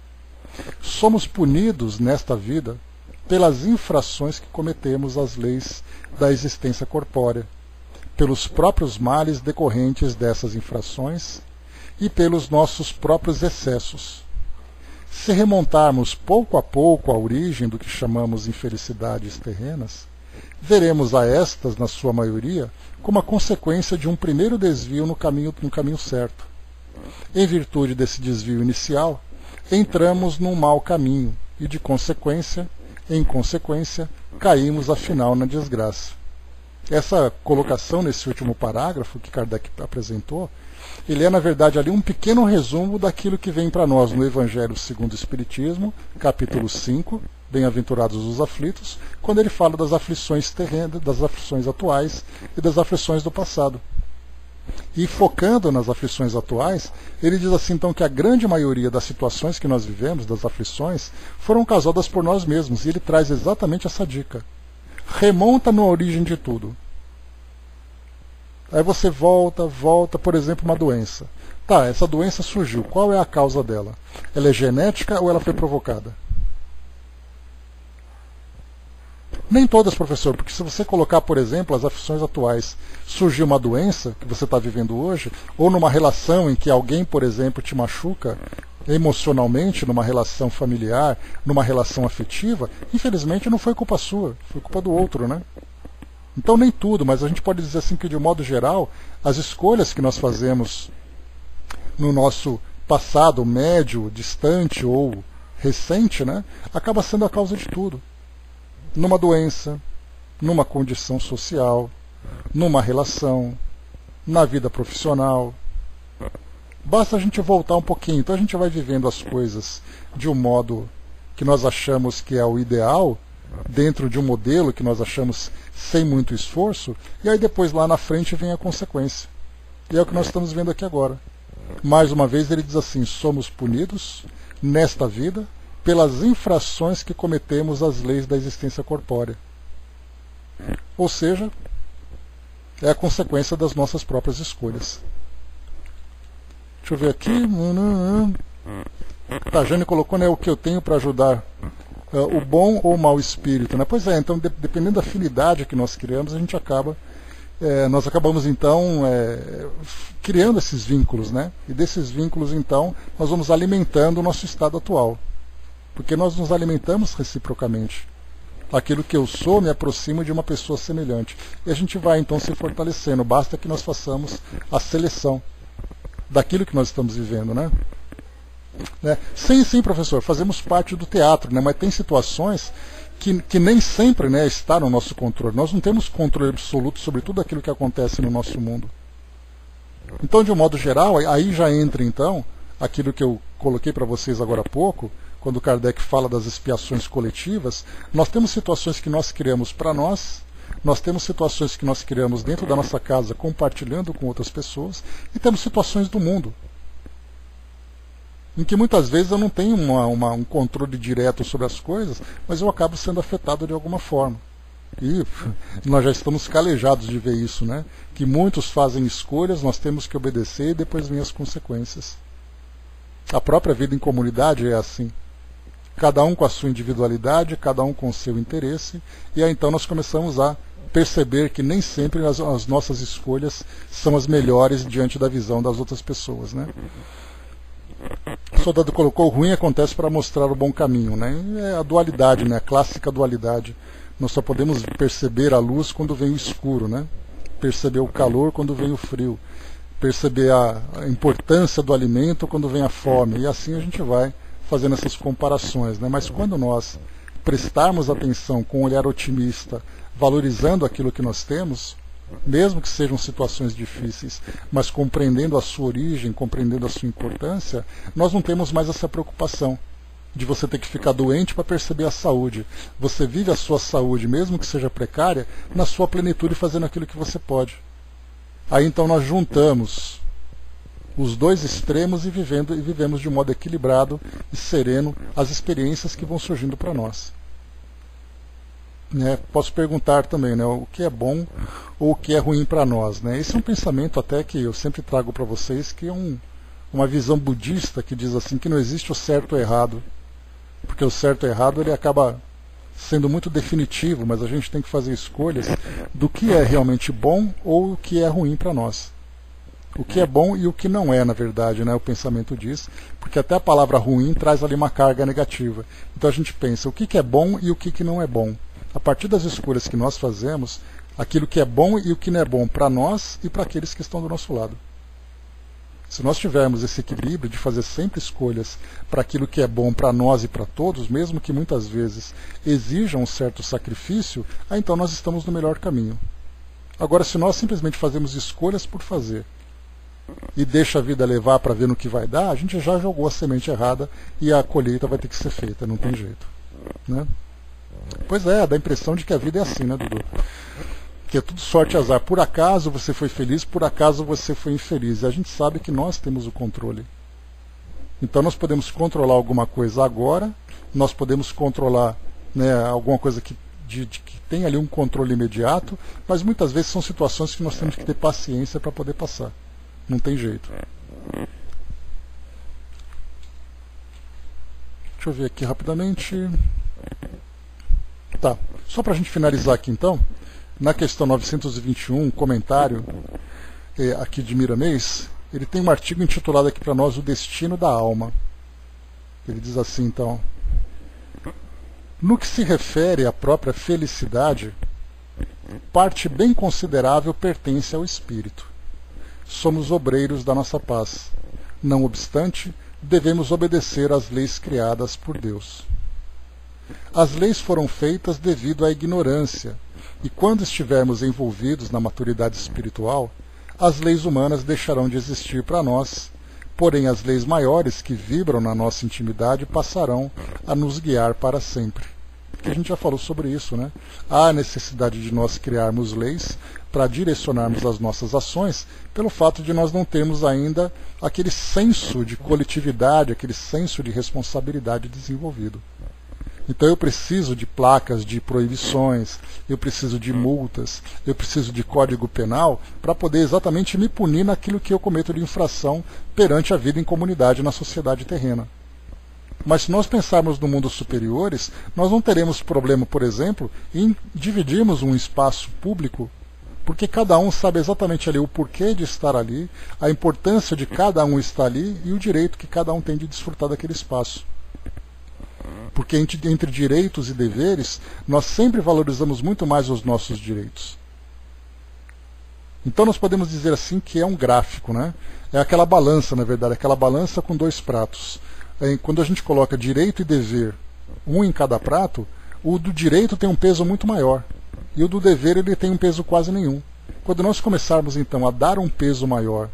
Somos punidos nesta vida pelas infrações que cometemos às leis da existência corpórea, pelos próprios males decorrentes dessas infrações e pelos nossos próprios excessos. Se remontarmos pouco a pouco à origem do que chamamos infelicidades terrenas, veremos a estas, na sua maioria, como a consequência de um primeiro desvio no caminho, no caminho certo. Em virtude desse desvio inicial, entramos num mau caminho e, de consequência, em consequência, caímos afinal na desgraça. Essa colocação nesse último parágrafo que Kardec apresentou, ele é, na verdade, ali um pequeno resumo daquilo que vem para nós no Evangelho segundo o Espiritismo, capítulo cinco, Bem-aventurados os aflitos, quando ele fala das aflições terrenas, das aflições atuais e das aflições do passado. E focando nas aflições atuais, ele diz assim então que a grande maioria das situações que nós vivemos, das aflições, foram causadas por nós mesmos, e ele traz exatamente essa dica. Remonta na origem de tudo. Aí você volta, volta, por exemplo, uma doença. Tá, essa doença surgiu, qual é a causa dela? Ela é genética ou ela foi provocada? Nem todas, professor, porque se você colocar, por exemplo, as aflições atuais, surgiu uma doença que você está vivendo hoje, ou numa relação em que alguém, por exemplo, te machuca emocionalmente, numa relação familiar, numa relação afetiva, infelizmente não foi culpa sua, foi culpa do outro, né? Então nem tudo, mas a gente pode dizer assim que, de um modo geral, as escolhas que nós fazemos no nosso passado médio, distante ou recente, né, acaba sendo a causa de tudo. Numa doença, numa condição social, numa relação, na vida profissional. Basta a gente voltar um pouquinho, então a gente vai vivendo as coisas de um modo que nós achamos que é o ideal, dentro de um modelo que nós achamos sem muito esforço, e aí depois lá na frente vem a consequência. E é o que nós estamos vendo aqui agora. Mais uma vez ele diz assim, somos punidos nesta vida pelas infrações que cometemos às leis da existência corpórea. Ou seja, é a consequência das nossas próprias escolhas. Deixa eu ver aqui. Tá, a Jane colocou, né, o que eu tenho para ajudar uh, o bom ou o mau espírito, né? Pois é, então de, dependendo da afinidade que nós criamos, a gente acaba, é, nós acabamos então é, criando esses vínculos, né? E desses vínculos então nós vamos alimentando o nosso estado atual, porque nós nos alimentamos reciprocamente. Aquilo que eu sou me aproxima de uma pessoa semelhante. E a gente vai então se fortalecendo. Basta que nós façamos a seleção daquilo que nós estamos vivendo, né? né? Sim, sim, professor, fazemos parte do teatro, né? Mas tem situações que, que nem sempre, né, está no nosso controle. Nós não temos controle absoluto sobre tudo aquilo que acontece no nosso mundo. Então, de um modo geral, aí já entra então aquilo que eu coloquei para vocês agora há pouco, quando Kardec fala das expiações coletivas. Nós temos situações que nós criamos para nós, nós temos situações que nós criamos dentro da nossa casa, compartilhando com outras pessoas, e temos situações do mundo, em que muitas vezes eu não tenho uma, uma, um controle direto sobre as coisas, mas eu acabo sendo afetado de alguma forma. E nós já estamos calejados de ver isso, né? Que muitos fazem escolhas, nós temos que obedecer e depois vêm as consequências. A própria vida em comunidade é assim. Cada um com a sua individualidade, cada um com o seu interesse, e aí então nós começamos a perceber que nem sempre as, as nossas escolhas são as melhores diante da visão das outras pessoas, né? O soldado colocou: o ruim acontece para mostrar o bom caminho, né? É a dualidade, né? A clássica dualidade. Nós só podemos perceber a luz quando vem o escuro, né? Perceber o calor quando vem o frio, perceber a, a importância do alimento quando vem a fome, e assim a gente vai fazendo essas comparações, né? Mas quando nós prestarmos atenção com um olhar otimista, valorizando aquilo que nós temos, mesmo que sejam situações difíceis, mas compreendendo a sua origem, compreendendo a sua importância, nós não temos mais essa preocupação de você ter que ficar doente para perceber a saúde. Você vive a sua saúde, mesmo que seja precária, na sua plenitude, fazendo aquilo que você pode. Aí então nós juntamos os dois extremos e, vivendo, e vivemos de modo equilibrado e sereno as experiências que vão surgindo para nós. Né? Posso perguntar também, né, o que é bom ou o que é ruim para nós, né? Esse é um pensamento até que eu sempre trago para vocês, que é um, uma visão budista que diz assim, que não existe o certo ou errado, porque o certo e errado ele acaba sendo muito definitivo, mas a gente tem que fazer escolhas do que é realmente bom ou o que é ruim para nós. O que é bom e o que não é, na verdade, né, o pensamento diz, porque até a palavra ruim traz ali uma carga negativa. Então a gente pensa o que, que é bom e o que, que não é bom. A partir das escolhas que nós fazemos, aquilo que é bom e o que não é bom para nós e para aqueles que estão do nosso lado. Se nós tivermos esse equilíbrio de fazer sempre escolhas para aquilo que é bom para nós e para todos, mesmo que muitas vezes exijam um certo sacrifício, aí então nós estamos no melhor caminho. Agora, se nós simplesmente fazemos escolhas por fazer e deixa a vida levar para ver no que vai dar, a gente já jogou a semente errada e a colheita vai ter que ser feita, não tem jeito. Né? Pois é, dá a impressão de que a vida é assim, né, Dudu? Que é tudo sorte e azar. Por acaso você foi feliz, por acaso você foi infeliz. E a gente sabe que nós temos o controle. Então nós podemos controlar alguma coisa agora, nós podemos controlar, né, alguma coisa que, de, de, que tem ali um controle imediato, mas muitas vezes são situações que nós temos que ter paciência para poder passar. Não tem jeito. Deixa eu ver aqui rapidamente. Tá, só para a gente finalizar aqui então, na questão novecentos e vinte e um, comentário é, aqui de Miramês, ele tem um artigo intitulado aqui para nós, O Destino da Alma. Ele diz assim, então: no que se refere à própria felicidade, parte bem considerável pertence ao espírito. Somos obreiros da nossa paz. Não obstante, devemos obedecer às leis criadas por Deus. As leis foram feitas devido à ignorância, e quando estivermos envolvidos na maturidade espiritual, as leis humanas deixarão de existir para nós, porém as leis maiores que vibram na nossa intimidade passarão a nos guiar para sempre. Porque a gente já falou sobre isso, né? Há a necessidade de nós criarmos leis para direcionarmos as nossas ações, pelo fato de nós não termos ainda aquele senso de coletividade, aquele senso de responsabilidade desenvolvido. Então eu preciso de placas de proibições, eu preciso de multas, eu preciso de código penal para poder exatamente me punir naquilo que eu cometo de infração perante a vida em comunidade na sociedade terrena. Mas se nós pensarmos no mundo superiores, nós não teremos problema, por exemplo, em dividirmos um espaço público, porque cada um sabe exatamente ali o porquê de estar ali, a importância de cada um estar ali e o direito que cada um tem de desfrutar daquele espaço. Porque entre, entre direitos e deveres, nós sempre valorizamos muito mais os nossos direitos. Então nós podemos dizer assim que é um gráfico, né? É aquela balança, na verdade, aquela balança com dois pratos. Quando a gente coloca direito e dever, um em cada prato, o do direito tem um peso muito maior. E o do dever ele tem um peso quase nenhum. Quando nós começarmos então a dar um peso maior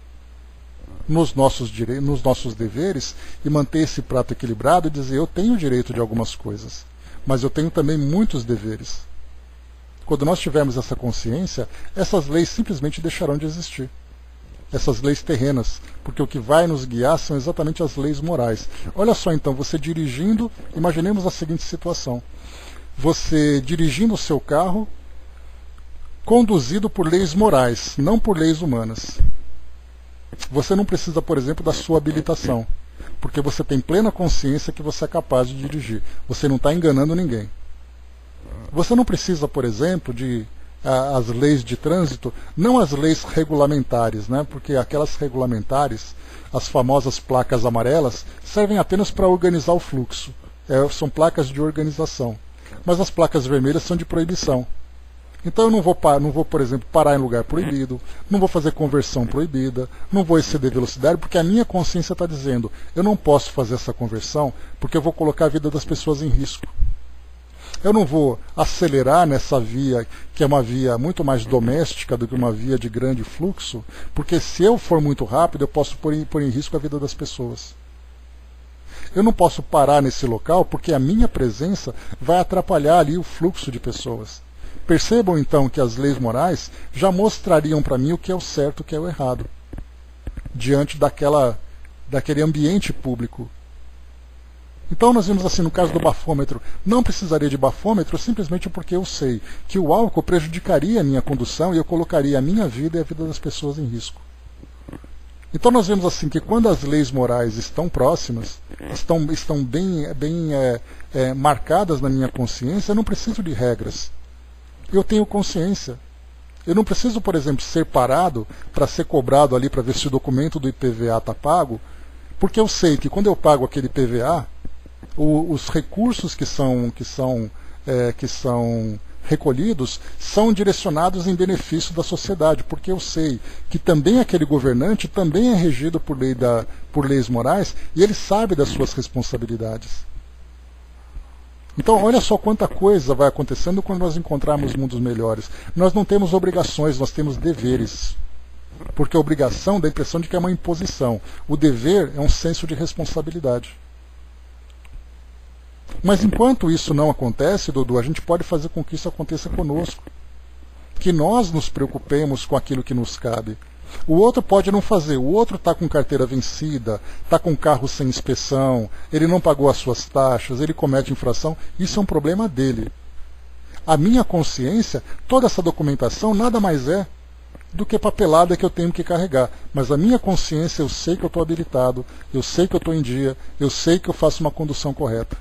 nos nossos, dire... nos nossos deveres e manter esse prato equilibrado e dizer eu tenho direito de algumas coisas, mas eu tenho também muitos deveres. Quando nós tivermos essa consciência, essas leis simplesmente deixarão de existir. Essas leis terrenas, porque o que vai nos guiar são exatamente as leis morais. Olha só então, você dirigindo, imaginemos a seguinte situação. Você dirigindo o seu carro, conduzido por leis morais, não por leis humanas. Você não precisa, por exemplo, da sua habilitação, porque você tem plena consciência que você é capaz de dirigir. Você não está enganando ninguém. Você não precisa, por exemplo, de ah, as leis de trânsito, não as leis regulamentares, né? Porque aquelas regulamentares, as famosas placas amarelas, servem apenas para organizar o fluxo. É, são placas de organização. Mas as placas vermelhas são de proibição. Então eu não vou, não vou, por exemplo, parar em lugar proibido, não vou fazer conversão proibida, não vou exceder velocidade, porque a minha consciência está dizendo, eu não posso fazer essa conversão porque eu vou colocar a vida das pessoas em risco. Eu não vou acelerar nessa via, que é uma via muito mais doméstica do que uma via de grande fluxo, porque se eu for muito rápido, eu posso pôr em, pôr em risco a vida das pessoas. Eu não posso parar nesse local porque a minha presença vai atrapalhar ali o fluxo de pessoas. Percebam então que as leis morais já mostrariam para mim o que é o certo e o que é o errado, diante daquela, daquele ambiente público. Então nós vimos assim, no caso do bafômetro, não precisaria de bafômetro simplesmente porque eu sei que o álcool prejudicaria a minha condução e eu colocaria a minha vida e a vida das pessoas em risco. Então nós vemos assim que quando as leis morais estão próximas, estão, estão bem, bem é, é, marcadas na minha consciência, eu não preciso de regras. Eu tenho consciência. Eu não preciso, por exemplo, ser parado para ser cobrado ali para ver se o documento do I P V A está pago, porque eu sei que quando eu pago aquele I P V A, o, os recursos que são, que, são, é, que são recolhidos são direcionados em benefício da sociedade, porque eu sei que também aquele governante também é regido por, lei da, por leis morais e ele sabe das suas responsabilidades. Então, olha só quanta coisa vai acontecendo quando nós encontrarmos mundos melhores. Nós não temos obrigações, nós temos deveres. Porque a obrigação dá a impressão de que é uma imposição. O dever é um senso de responsabilidade. Mas enquanto isso não acontece, Dudu, a gente pode fazer com que isso aconteça conosco. Que nós nos preocupemos com aquilo que nos cabe. O outro pode não fazer, o outro está com carteira vencida, está com carro sem inspeção, ele não pagou as suas taxas, ele comete infração, isso é um problema dele. A minha consciência, toda essa documentação nada mais é do que papelada que eu tenho que carregar. Mas a minha consciência, eu sei que eu estou habilitado, eu sei que eu estou em dia, eu sei que eu faço uma condução correta.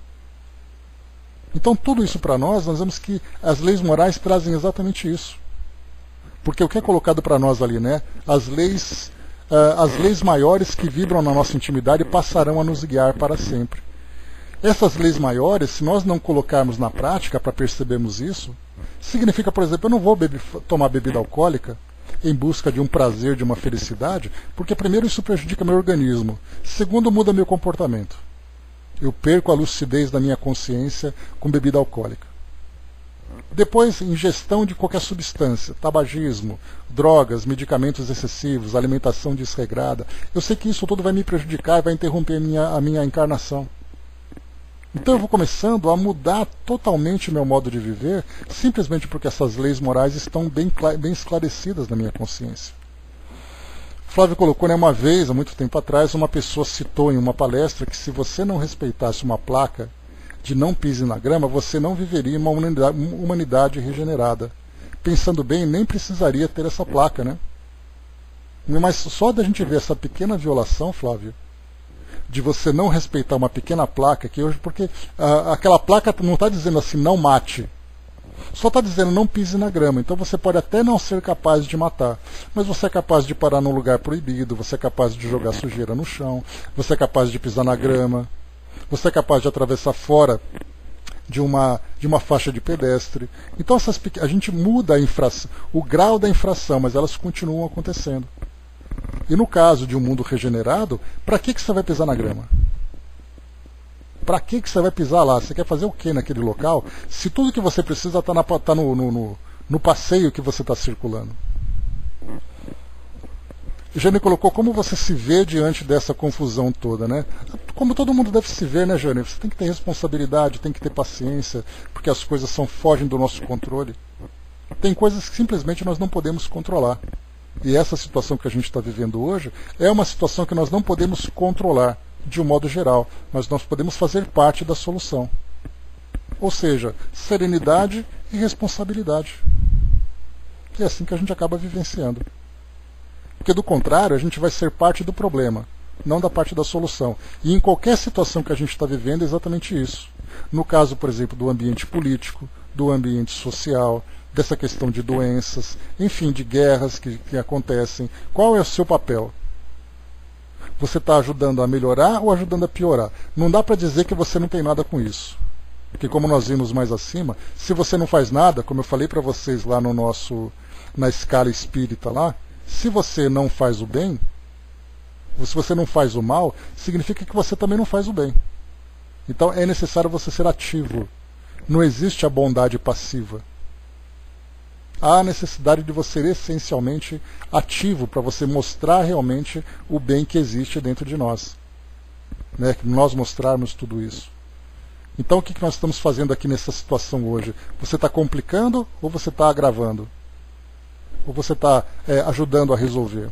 Então tudo isso para nós, nós vemos que as leis morais trazem exatamente isso. Porque o que é colocado para nós ali, né? As leis, uh, as leis maiores que vibram na nossa intimidade passarão a nos guiar para sempre. Essas leis maiores, se nós não colocarmos na prática para percebermos isso, significa, por exemplo, eu não vou beber, tomar bebida alcoólica em busca de um prazer, de uma felicidade, porque primeiro isso prejudica meu organismo, segundo muda meu comportamento. Eu perco a lucidez da minha consciência com bebida alcoólica. Depois, ingestão de qualquer substância, tabagismo, drogas, medicamentos excessivos, alimentação desregrada. Eu sei que isso tudo vai me prejudicar e vai interromper a minha, a minha encarnação. Então eu vou começando a mudar totalmente o meu modo de viver, simplesmente porque essas leis morais estão bem, bem esclarecidas na minha consciência. Flávio colocou, né, uma vez, há muito tempo atrás, uma pessoa citou em uma palestra que se você não respeitasse uma placa de não pise na grama, você não viveria uma humanidade, humanidade regenerada. Pensando bem, nem precisaria ter essa placa, né? Mas só da gente ver essa pequena violação, Flávio, de você não respeitar uma pequena placa, que hoje, porque ah, aquela placa não está dizendo assim, não mate. Só está dizendo não pise na grama. Então você pode até não ser capaz de matar, mas você é capaz de parar num lugar proibido, você é capaz de jogar sujeira no chão, você é capaz de pisar na grama, você é capaz de atravessar fora de uma, de uma faixa de pedestre. Então essas, a gente muda a infração, o grau da infração, mas elas continuam acontecendo. E no caso de um mundo regenerado, para que, que você vai pisar na grama? Para que, que você vai pisar lá? Você quer fazer o que naquele local? Se tudo que você precisa está tá no, no, no, no passeio que você está circulando. Jane colocou como você se vê diante dessa confusão toda, né? Como todo mundo deve se ver, né, Jane? Você tem que ter responsabilidade, tem que ter paciência, porque as coisas são, fogem do nosso controle. Tem coisas que simplesmente nós não podemos controlar. E essa situação que a gente está vivendo hoje é uma situação que nós não podemos controlar de um modo geral, mas nós podemos fazer parte da solução. Ou seja, serenidade e responsabilidade. E é assim que a gente acaba vivenciando. Porque do contrário, a gente vai ser parte do problema, não da parte da solução. E em qualquer situação que a gente está vivendo é exatamente isso. No caso, por exemplo, do ambiente político, do ambiente social, dessa questão de doenças, enfim, de guerras que, que acontecem. Qual é o seu papel? Você está ajudando a melhorar ou ajudando a piorar? Não dá para dizer que você não tem nada com isso. Porque como nós vimos mais acima, se você não faz nada, como eu falei para vocês lá no nosso, na escala espírita lá, se você não faz o bem, se você não faz o mal, significa que você também não faz o bem. Então é necessário você ser ativo. Não existe a bondade passiva. Há a necessidade de você ser essencialmente ativo para você mostrar realmente o bem que existe dentro de nós. Né? Nós mostrarmos tudo isso. Então o que nós estamos fazendo aqui nessa situação hoje? Você está complicando ou você está agravando? Ou você está é, ajudando a resolver?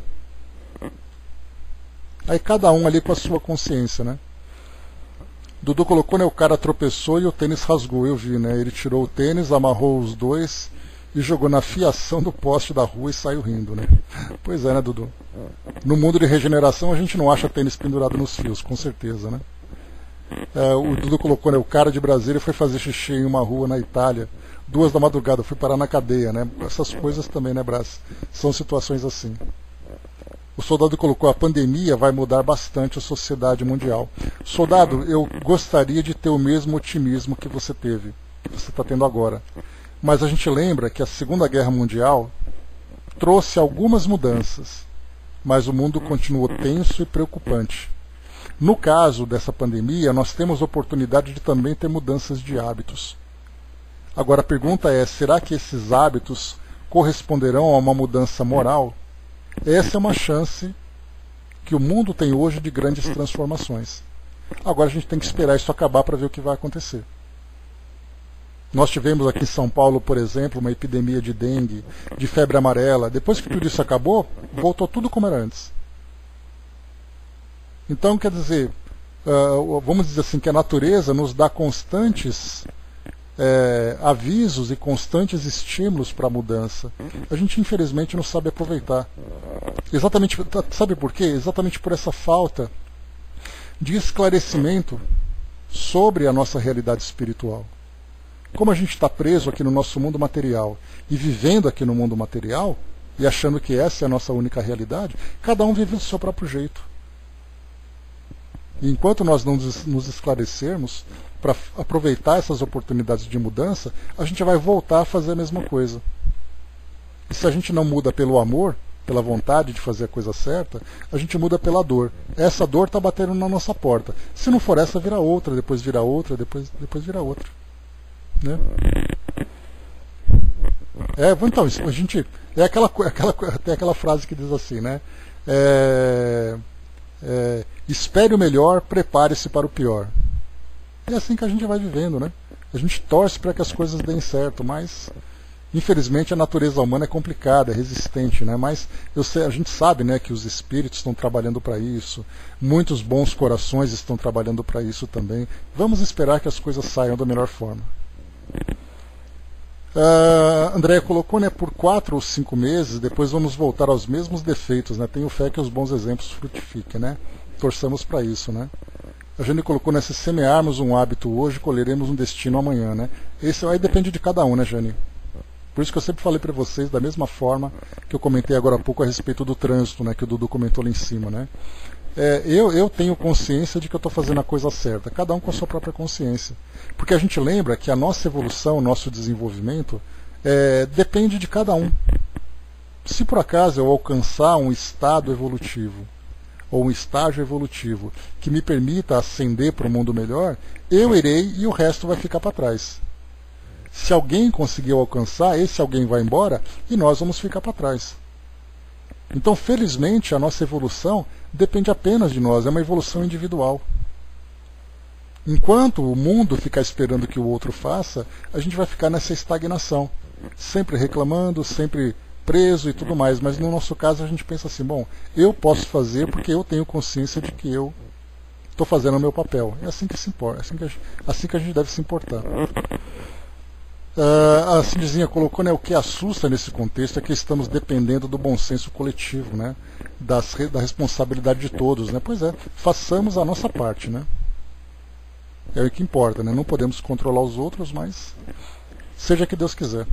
Aí cada um ali com a sua consciência, né? Dudu colocou, né, o cara tropeçou e o tênis rasgou, eu vi, né? Ele tirou o tênis, amarrou os dois e jogou na fiação do poste da rua e saiu rindo, né? Pois é, né, Dudu? No mundo de regeneração a gente não acha tênis pendurado nos fios, com certeza, né? É, o Dudu colocou, né, o cara de Brasília foi fazer xixi em uma rua na Itália, duas da madrugada, foi parar na cadeia, né? Essas coisas também, né, Brás? São situações assim. O soldado colocou, a pandemia vai mudar bastante a sociedade mundial. Soldado, eu gostaria de ter o mesmo otimismo que você teve, que você está tendo agora. Mas a gente lembra que a Segunda Guerra Mundial trouxe algumas mudanças, mas o mundo continuou tenso e preocupante. No caso dessa pandemia, nós temos oportunidade de também ter mudanças de hábitos. Agora a pergunta é, será que esses hábitos corresponderão a uma mudança moral? Essa é uma chance que o mundo tem hoje de grandes transformações. Agora a gente tem que esperar isso acabar para ver o que vai acontecer. Nós tivemos aqui em São Paulo, por exemplo, uma epidemia de dengue, de febre amarela. Depois que tudo isso acabou, voltou tudo como era antes. Então, quer dizer, uh, vamos dizer assim, que a natureza nos dá constantes é, avisos e constantes estímulos para a mudança. A gente, infelizmente, não sabe aproveitar. Exatamente, sabe por quê? Exatamente por essa falta de esclarecimento sobre a nossa realidade espiritual. Como a gente está preso aqui no nosso mundo material e vivendo aqui no mundo material e achando que essa é a nossa única realidade, cada um vive do seu próprio jeito. E enquanto nós não nos esclarecermos para aproveitar essas oportunidades de mudança, a gente vai voltar a fazer a mesma coisa. E se a gente não muda pelo amor, pela vontade de fazer a coisa certa, a gente muda pela dor. Essa dor está batendo na nossa porta. Se não for essa, vira outra, depois vira outra, depois, depois vira outra. Né? É, então, a gente. É aquela, aquela, tem aquela frase que diz assim, né? É, é, espere o melhor, prepare-se para o pior. É assim que a gente vai vivendo, né? A gente torce para que as coisas deem certo, mas infelizmente a natureza humana é complicada, é resistente, né? Mas eu sei, a gente sabe, né, que os espíritos estão trabalhando para isso, muitos bons corações estão trabalhando para isso também. Vamos esperar que as coisas saiam da melhor forma. Uh, Andréia colocou, né, por quatro ou cinco meses, depois vamos voltar aos mesmos defeitos, né? Tenho fé que os bons exemplos frutifiquem, né? torçamos para isso, né? A Jane colocou, né, se semearmos um hábito hoje, colheremos um destino amanhã, né? Esse aí depende de cada um, né, Jane? Por isso que eu sempre falei para vocês, da mesma forma que eu comentei agora há pouco a respeito do trânsito, né, que o Dudu comentou lá em cima, né? É, eu, eu tenho consciência de que eu estou fazendo a coisa certa, cada um com a sua própria consciência. Porque a gente lembra que a nossa evolução, o nosso desenvolvimento, é, depende de cada um. Se por acaso eu alcançar um estado evolutivo, ou um estágio evolutivo, que me permita ascender para um mundo melhor, eu irei e o resto vai ficar para trás. Se alguém conseguiu alcançar, esse alguém vai embora e nós vamos ficar para trás. Então, felizmente, a nossa evolução depende apenas de nós, é uma evolução individual. Enquanto o mundo ficar esperando que o outro faça, a gente vai ficar nessa estagnação, sempre reclamando, sempre preso e tudo mais, mas no nosso caso a gente pensa assim, bom, eu posso fazer porque eu tenho consciência de que eu estou fazendo o meu papel. É assim que se importa, é assim que a gente, assim que a gente deve se importar. Uh, a Cindizinha colocou, né, o que assusta nesse contexto é que estamos dependendo do bom senso coletivo, né, das, da responsabilidade de todos, né? Pois é, façamos a nossa parte, né? É o que importa, né? Não podemos controlar os outros, mas seja que Deus quiser.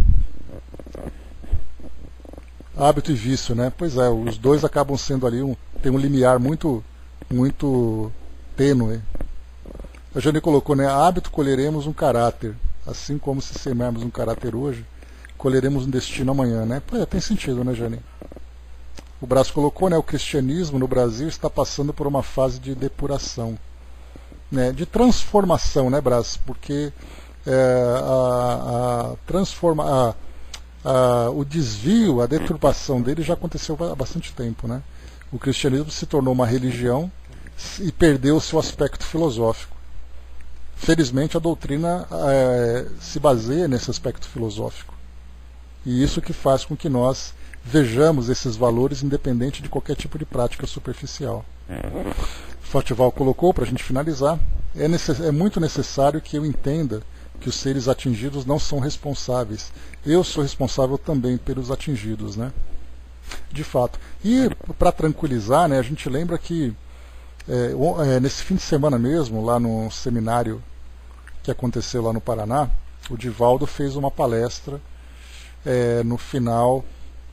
Hábito e vício, né? Pois é, os dois acabam sendo ali um, tem um limiar muito, muito tênue. A Jane colocou, né, hábito colheremos um caráter. Assim como se semearmos um caráter hoje, colheremos um destino amanhã, né? Pô, é, tem sentido, né, Jane? O Brás colocou, né, o cristianismo no Brasil está passando por uma fase de depuração, né, de transformação, né, Brás? Porque é, a, a transforma, a, a, o desvio, a deturpação dele já aconteceu há bastante tempo, né? O cristianismo se tornou uma religião e perdeu o seu aspecto filosófico. Felizmente a doutrina é, se baseia nesse aspecto filosófico. E isso que faz com que nós vejamos esses valores independente de qualquer tipo de prática superficial. Fatival colocou, para a gente finalizar, é, necess, é muito necessário que eu entenda que os seres atingidos não são responsáveis. Eu sou responsável também pelos atingidos, né? De fato. E para tranquilizar, né, a gente lembra que é, é, nesse fim de semana mesmo, lá no seminário que aconteceu lá no Paraná, o Divaldo fez uma palestra é, no final,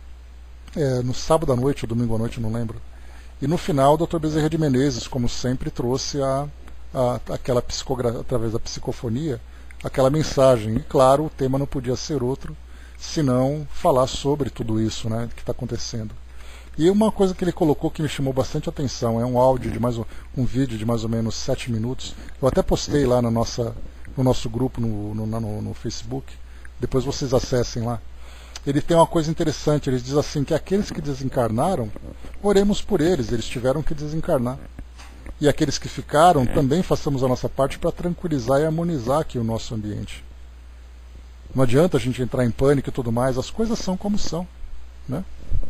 é, no sábado à noite ou domingo à noite, não lembro. E no final, o doutor Bezerra de Menezes, como sempre, trouxe a, a, aquela psicogra- através da psicofonia, aquela mensagem. E claro, o tema não podia ser outro, senão falar sobre tudo isso, né, que está acontecendo. E uma coisa que ele colocou que me chamou bastante atenção, é um áudio de mais um, um vídeo de mais ou menos sete minutos. Eu até postei lá na nossa, no nosso grupo no, no, no, no Facebook, depois vocês acessem lá. Ele tem uma coisa interessante, ele diz assim, que aqueles que desencarnaram, oremos por eles, eles tiveram que desencarnar. E aqueles que ficaram, também façamos a nossa parte para tranquilizar e harmonizar aqui o nosso ambiente. Não adianta a gente entrar em pânico e tudo mais, as coisas são como são, né?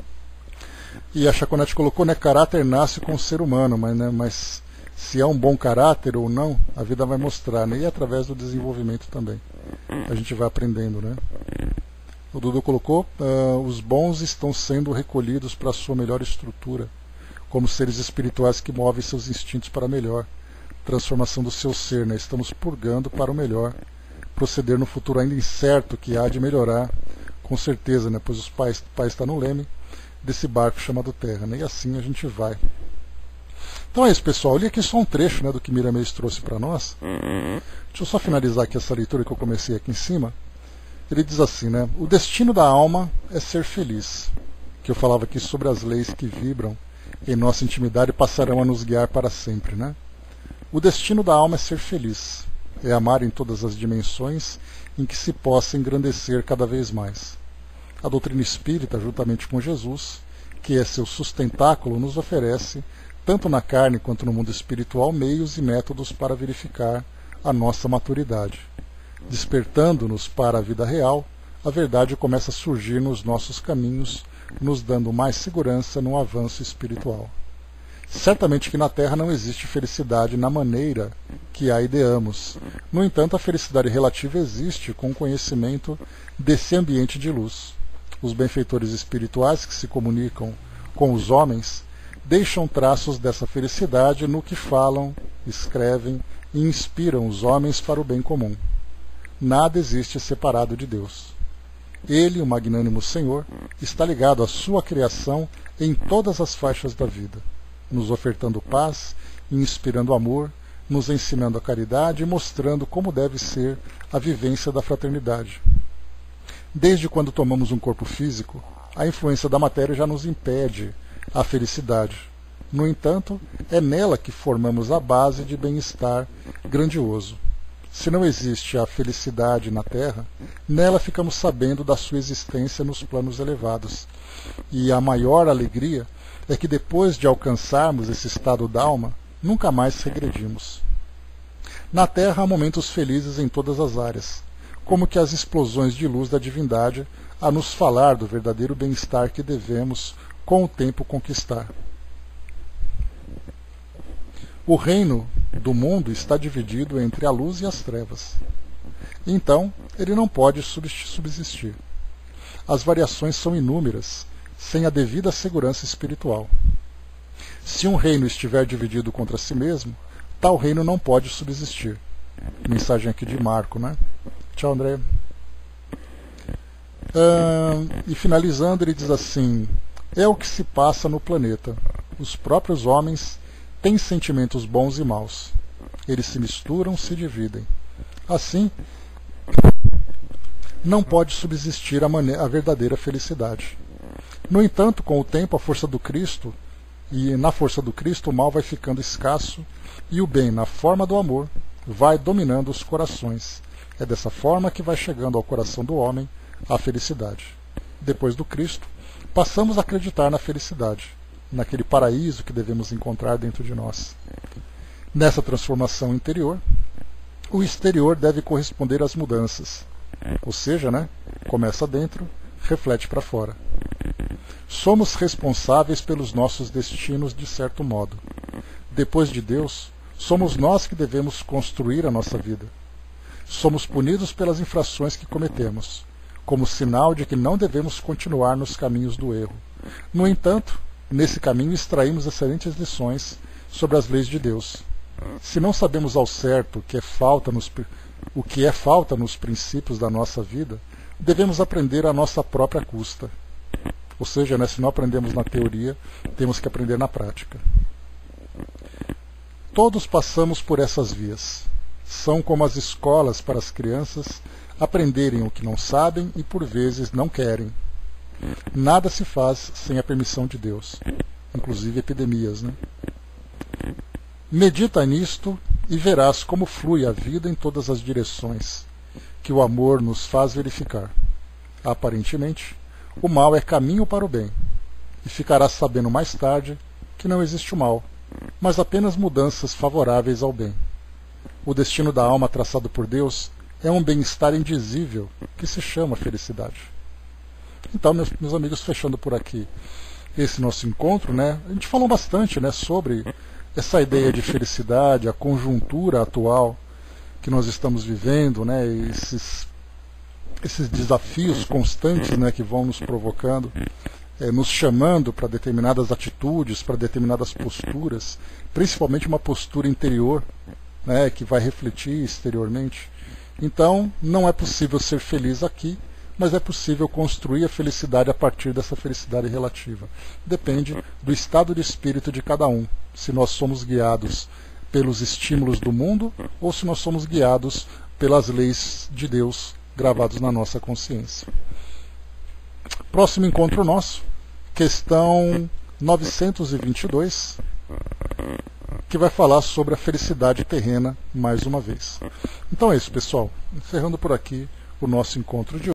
E a Chaconete colocou, né, caráter nasce com o ser humano, mas, né, mas se é um bom caráter ou não, a vida vai mostrar, né? E através do desenvolvimento também. A gente vai aprendendo, né? O Dudu colocou, uh, os bons estão sendo recolhidos para a sua melhor estrutura, como seres espirituais que movem seus instintos para melhor. Transformação do seu ser, né? Estamos purgando para o melhor. Proceder no futuro ainda incerto, que há de melhorar, com certeza, né? Pois os pais, o pai está no leme desse barco chamado Terra, né? E assim a gente vai. Então é isso, pessoal. Eu li aqui só um trecho, né, do que Miramês trouxe para nós. Deixa eu só finalizar aqui essa leitura que eu comecei aqui em cima. Ele diz assim, né? O destino da alma é ser feliz. Que eu falava aqui sobre as leis que vibram em nossa intimidade e passarão a nos guiar para sempre, né? O destino da alma é ser feliz. É amar em todas as dimensões em que se possa engrandecer cada vez mais. A doutrina espírita, juntamente com Jesus, que é seu sustentáculo, nos oferece, tanto na carne quanto no mundo espiritual, meios e métodos para verificar a nossa maturidade. Despertando-nos para a vida real, a verdade começa a surgir nos nossos caminhos, nos dando mais segurança no avanço espiritual. Certamente que na Terra não existe felicidade na maneira que a ideamos. No entanto, a felicidade relativa existe com o conhecimento desse ambiente de luz. Os benfeitores espirituais que se comunicam com os homens deixam traços dessa felicidade no que falam, escrevem e inspiram os homens para o bem comum. Nada existe separado de Deus. Ele, o magnânimo Senhor, está ligado à sua criação em todas as faixas da vida, nos ofertando paz, inspirando amor, nos ensinando a caridade e mostrando como deve ser a vivência da fraternidade. Desde quando tomamos um corpo físico, a influência da matéria já nos impede a felicidade. No entanto, é nela que formamos a base de bem-estar grandioso. Se não existe a felicidade na Terra, nela ficamos sabendo da sua existência nos planos elevados. E a maior alegria é que depois de alcançarmos esse estado d'alma, nunca mais regredimos. Na Terra há momentos felizes em todas as áreas, como que as explosões de luz da divindade a nos falar do verdadeiro bem-estar que devemos, com o tempo, conquistar. O reino do mundo está dividido entre a luz e as trevas. Então, ele não pode subsistir. As variações são inúmeras, sem a devida segurança espiritual. Se um reino estiver dividido contra si mesmo, tal reino não pode subsistir. Mensagem aqui de Marco, né? Tchau, André. Ah, e finalizando, ele diz assim: é o que se passa no planeta. Os próprios homens têm sentimentos bons e maus. Eles se misturam, se dividem. Assim, não pode subsistir a, maneira, a verdadeira felicidade. No entanto, com o tempo, a força do Cristo, e na força do Cristo o mal vai ficando escasso, e o bem, na forma do amor, vai dominando os corações. É dessa forma que vai chegando ao coração do homem a felicidade. Depois do Cristo, passamos a acreditar na felicidade, naquele paraíso que devemos encontrar dentro de nós. Nessa transformação interior, o exterior deve corresponder às mudanças. Ou seja, né, começa dentro, reflete para fora. Somos responsáveis pelos nossos destinos de certo modo. Depois de Deus, somos nós que devemos construir a nossa vida. Somos punidos pelas infrações que cometemos, como sinal de que não devemos continuar nos caminhos do erro. No entanto, nesse caminho extraímos excelentes lições sobre as leis de Deus. Se não sabemos ao certo o que é falta nos, o que é falta nos princípios da nossa vida, devemos aprender à nossa própria custa. Ou seja, né, se não aprendemos na teoria, temos que aprender na prática. Todos passamos por essas vias. São como as escolas para as crianças aprenderem o que não sabem e por vezes não querem. Nada se faz sem a permissão de Deus, inclusive epidemias, né? Medita nisto e verás como flui a vida em todas as direções, que o amor nos faz verificar. Aparentemente, o mal é caminho para o bem, e ficarás sabendo mais tarde que não existe o mal, mas apenas mudanças favoráveis ao bem. O destino da alma traçado por Deus é um bem-estar indizível que se chama felicidade. Então, meus, meus amigos, fechando por aqui esse nosso encontro, né, a gente falou bastante, né, sobre essa ideia de felicidade, a conjuntura atual que nós estamos vivendo, né, esses, esses desafios constantes, né, que vão nos provocando, é, nos chamando para determinadas atitudes, para determinadas posturas, principalmente uma postura interior, né, que vai refletir exteriormente. Então, não é possível ser feliz aqui, mas é possível construir a felicidade a partir dessa felicidade relativa. Depende do estado de espírito de cada um, se nós somos guiados pelos estímulos do mundo ou se nós somos guiados pelas leis de Deus gravados na nossa consciência. Próximo encontro nosso, questão novecentos e vinte e dois, que vai falar sobre a felicidade terrena mais uma vez. Então é isso, pessoal. Encerrando por aqui o nosso encontro de hoje.